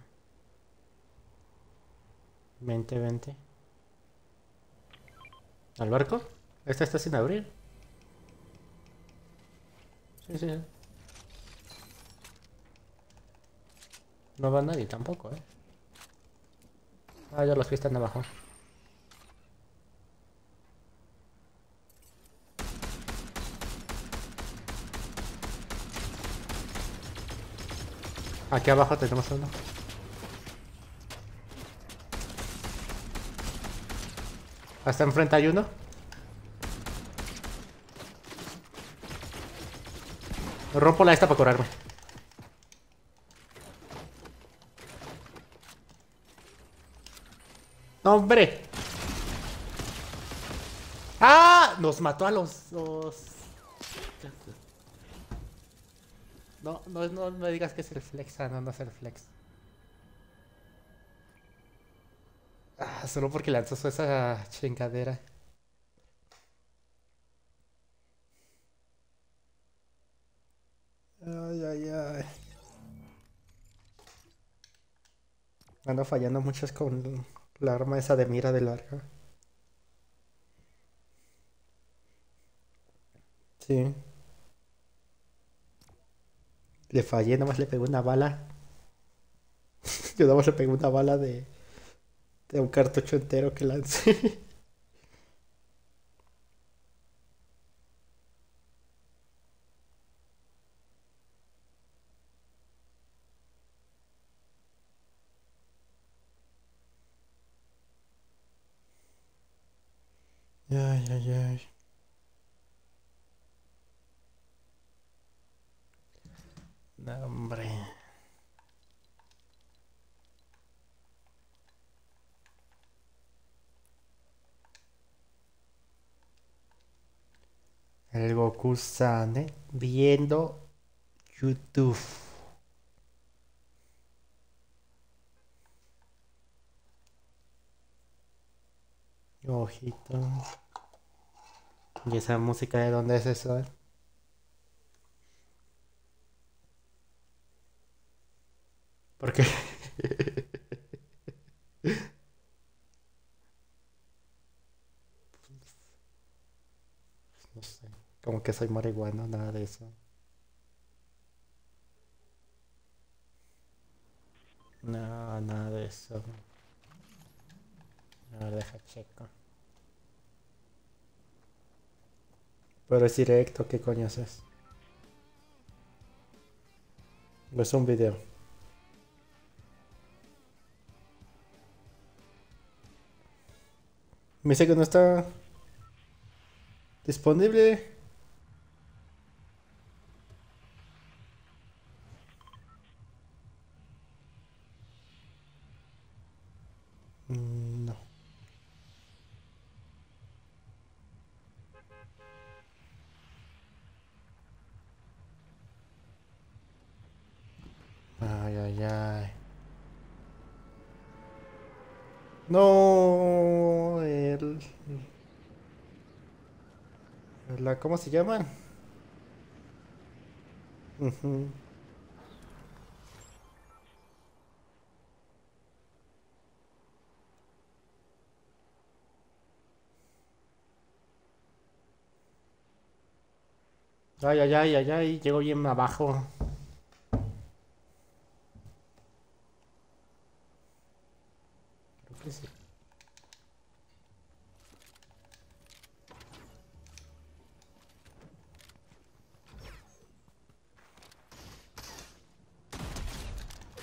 Vente, vente. ¿Al barco? Esta está sin abrir. Sí, sí. No va nadie tampoco, ¿eh? Ah, ya los que están abajo. Aquí abajo tenemos uno. Hasta enfrente hay uno. Rompo la esta para curarme. ¡No, hombre! ¡Ah! Nos mató a los dos. No, no, no me digas que es el flex. Ah, no, no es el flex. Ah, solo porque lanzó esa chingadera. Ay, ay, ay. Ando fallando muchas con la arma esa de mira de larga. Sí. Le fallé, nomás le pegué una bala. Yo nomás le pegué una bala de un cartucho entero que lancé. Ay, ay, ay. No, hombre. El Goku-san, viendo YouTube. Ojito. ¿Y esa música de dónde es eso? Porque no sé. Como que soy marihuana, nada de eso. No, nada de eso. A ver, deja checo. Pero es directo, ¿qué coño es? No es un video. Me dice que no está disponible. No. Ay, ay, ay. No, ¿cómo se llama? Ujú. Ay, ay, ay, ay, ay, llego bien abajo. Creo que sí.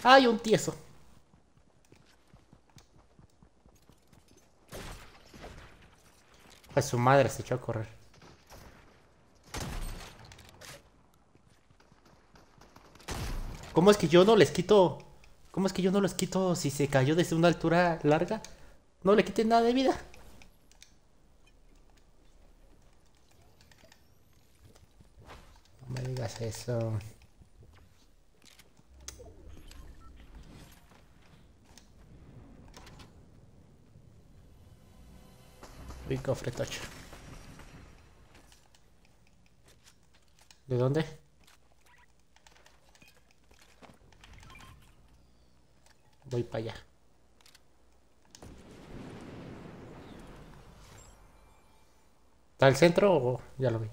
¡Ay, un tieso! A su madre se echó a correr. ¿Cómo es que yo no les quito? ¿Cómo es que yo no les quito si se cayó desde una altura larga? No le quiten nada de vida. No me digas eso. Uy, cofre tocho. ¿De dónde? Voy para allá. ¿Está al centro o ya lo vi?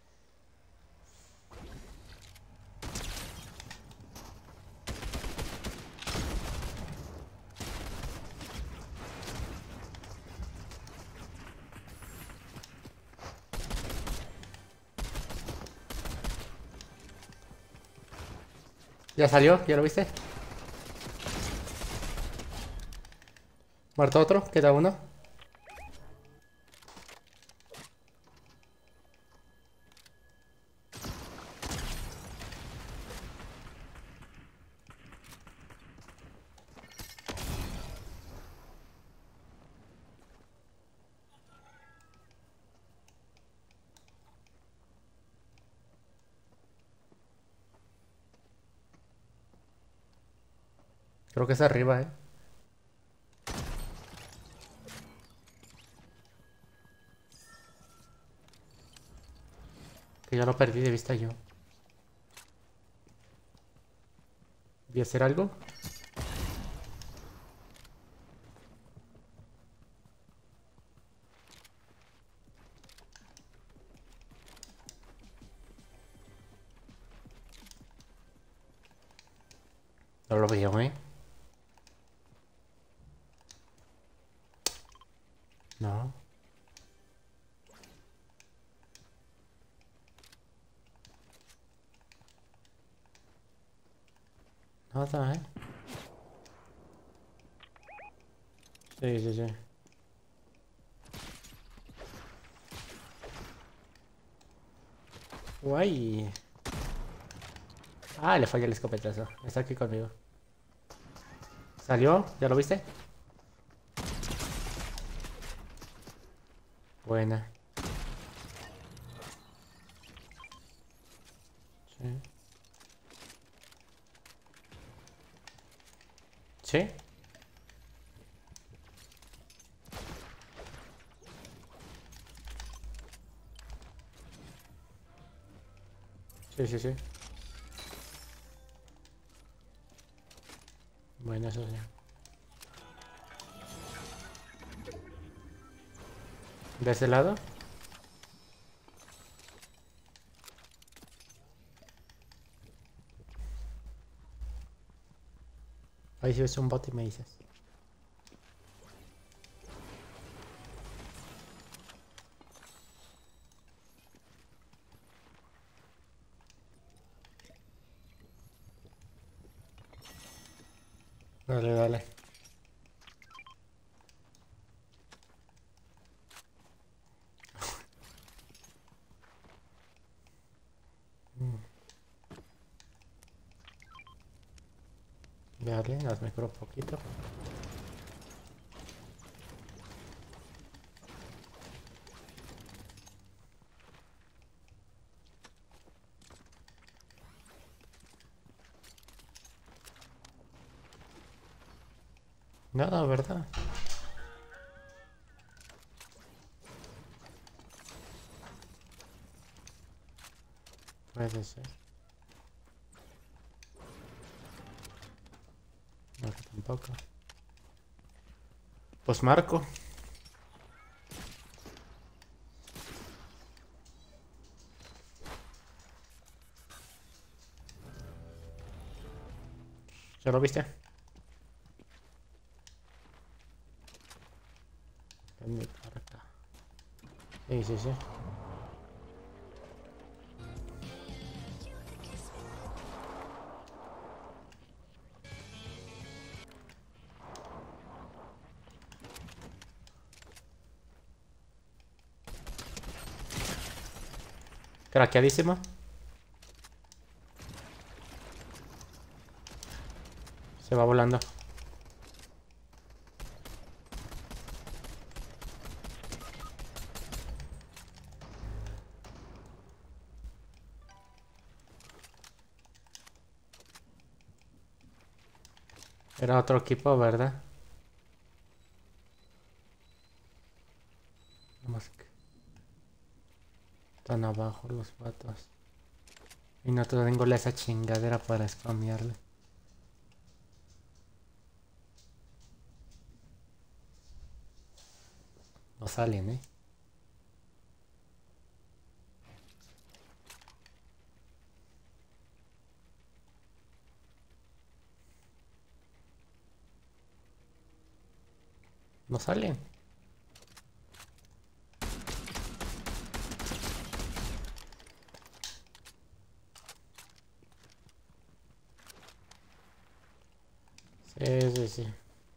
¿Ya salió? ¿Ya lo viste? ¿Muerto otro? ¿Queda uno? Creo que es arriba, ¿eh? Que ya lo perdí de vista yo. ¿Voy a hacer algo? No lo veo, ¿eh? No. Nada, ¿eh? Sí, sí, sí. Guay. Ah, le falla el escopetazo. Está aquí conmigo. ¿Salió? ¿Ya lo viste? Buena. Sí. ¿Sí? Sí, sí, sí. Bueno, eso sí. ¿De ese lado? Ahí si ves un bot y me dices. Dale, dale. Dale, hazme curo un poquito. Nada, ¿verdad? Puede ser. No, tampoco. Pues marco. ¿Ya lo viste? En mi carta. Sí, sí, sí. Craqueadísimo. Se va volando. Era otro equipo, ¿verdad? Nomás que están abajo los vatos. Y no tengo esa chingadera para spamearle. No salen, ¿eh? No salen. Sí, sí, sí.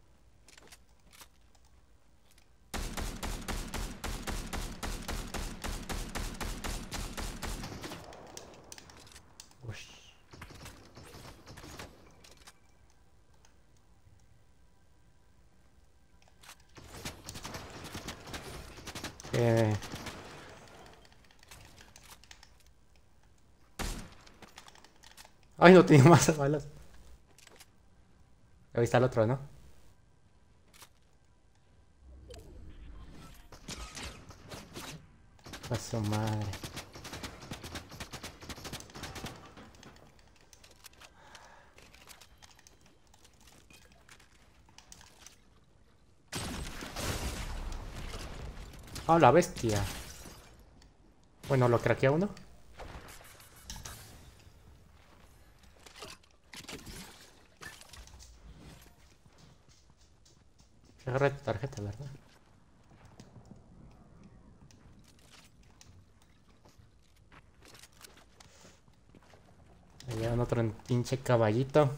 Ush. Eh, Ay, no tenía más balas. Ahí está el otro, ¿no? A su madre. Ah, la bestia. Bueno, lo craquea uno. Agarra tu tarjeta, ¿verdad? Allá en otro pinche caballito.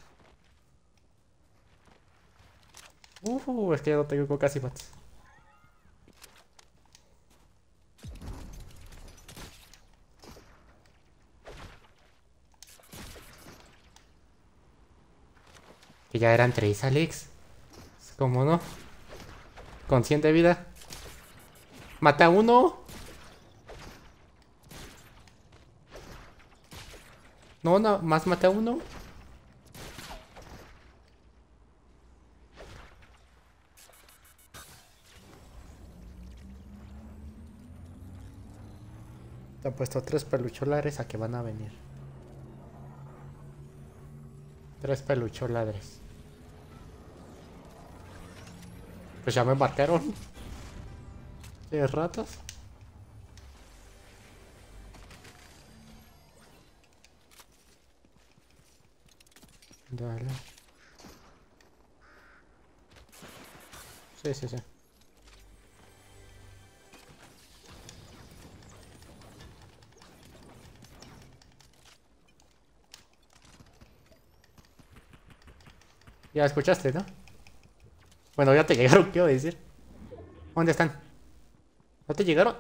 Es que ya no tengo casi bots. Que ya eran 3, Alex. ¿Cómo no? Con 100 de vida. ¡Mata a uno! No, no, más mata a uno. Te han puesto 3 pelucholadres a que van a venir. 3 pelucholadres. Pues ya me marcaron. ¿De ratas? Dale. Sí, sí, sí. Ya escuchaste, ¿no? Bueno, ya te llegaron, quiero decir. ¿Dónde están? ¿No te llegaron?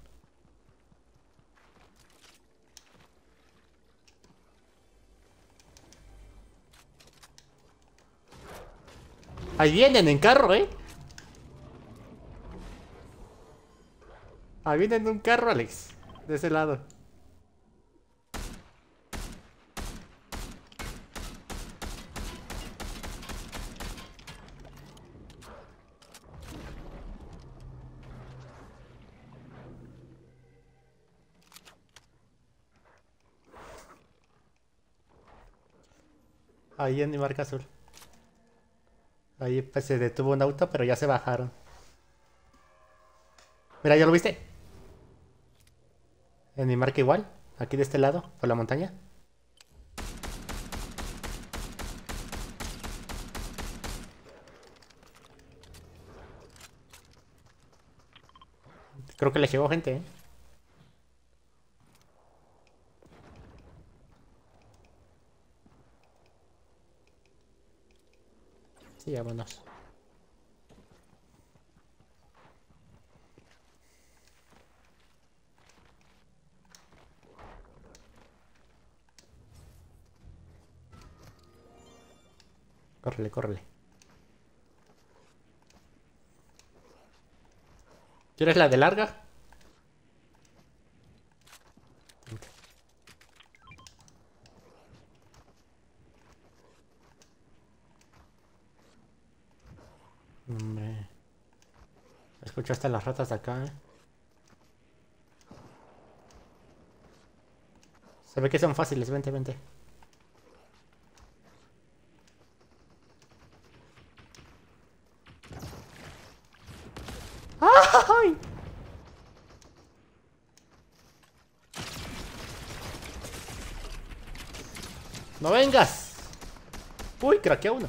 Ahí vienen en carro, ¿eh? Ahí vienen en un carro, Alex. De ese lado. Ahí en mi marca azul. Ahí pues, se detuvo un auto, pero ya se bajaron. Mira, ¿ya lo viste? En mi marca igual. Aquí de este lado, por la montaña. Creo que le llegó gente, ¿eh? Sí, vámonos. Córrele, córrele. ¿Quieres la de larga? Hombre. Escucho hasta las ratas de acá, ¿eh? Se ve que son fáciles, vente, vente. ¡Ay! ¡No vengas! Uy, craquea uno.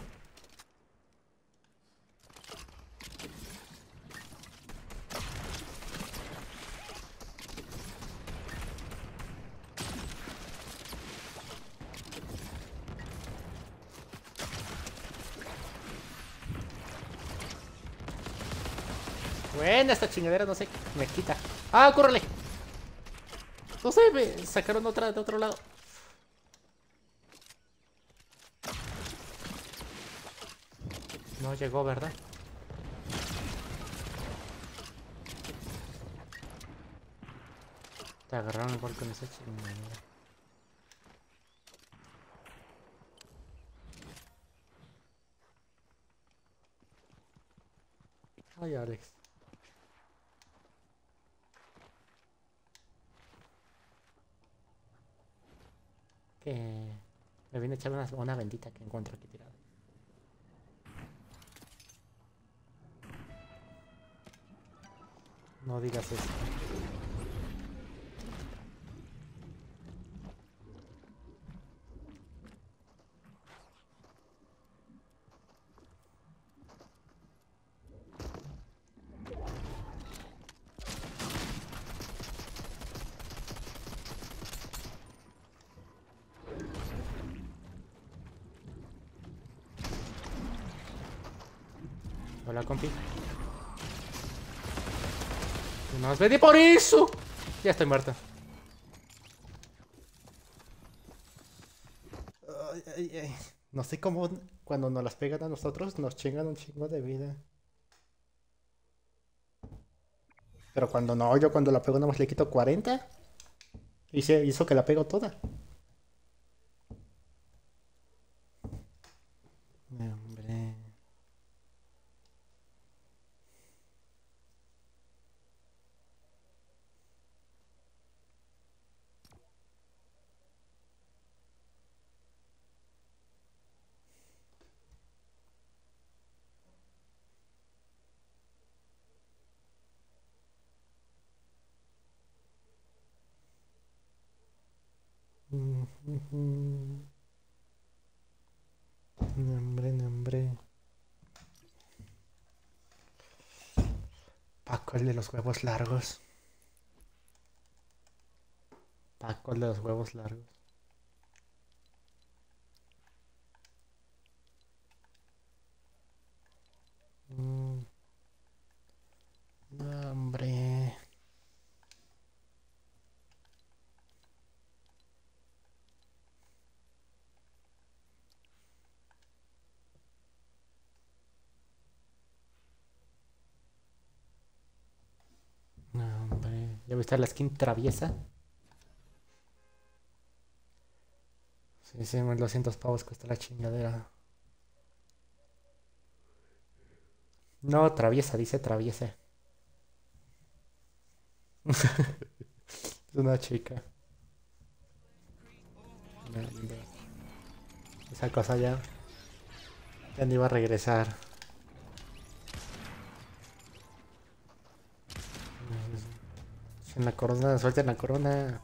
Buena esta chingadera, no sé, me quita. ¡Ah, córrele! No sé, me sacaron otra de otro lado. No llegó, ¿verdad? Te agarraron igual con esa chingadera. Ay, Alex. Que me vine a echar una bendita que encuentro aquí tirada. No digas eso. Hola, compi. No más vete por eso. Ya estoy muerto. Ay, ay, ay. No sé cómo cuando nos las pegan a nosotros nos chingan un chingo de vida. Pero cuando no, yo cuando la pego nada más le quito 40. Y se hizo que la pego toda. Hombre. Nombre, nombre. Paco, el de los huevos largos. Paco, el de los huevos largos. Mm, no, hombre. No, hombre. ¿Ya viste la skin traviesa? Sí, sí, 1200 pavos cuesta la chingadera. No, traviesa, dice traviesa. Es una chica. No, hombre. Esa cosa ya no iba a regresar. En la corona, suelten la corona.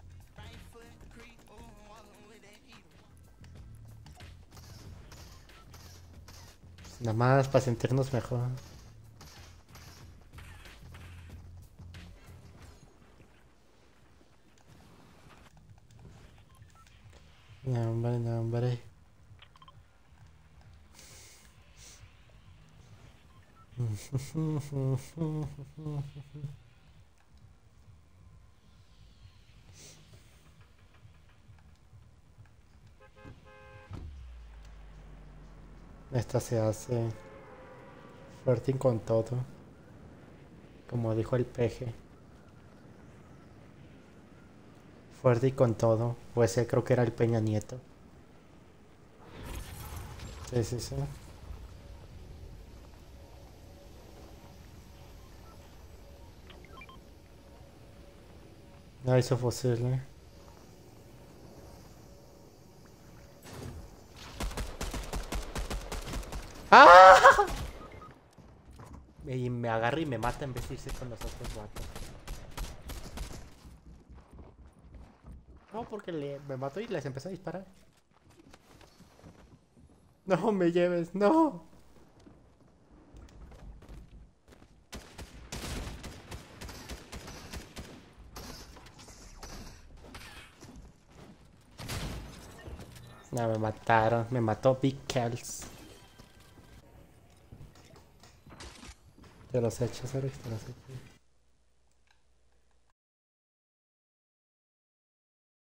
Nada más para sentirnos mejor. No, hombre, no, hombre. Esta se hace fuerte y con todo. Como dijo el peje. Fuerte y con todo. O ese creo que era el Peña Nieto. Sí, sí, sí. No hizo posible. ¡Ah! Y me agarra y me mata en vez de irse con los otros vatos. No, porque me mató y les empezó a disparar. No me lleves, no. No, me mataron. Me mató Big Kells. Te los echas, Alex, te los echas.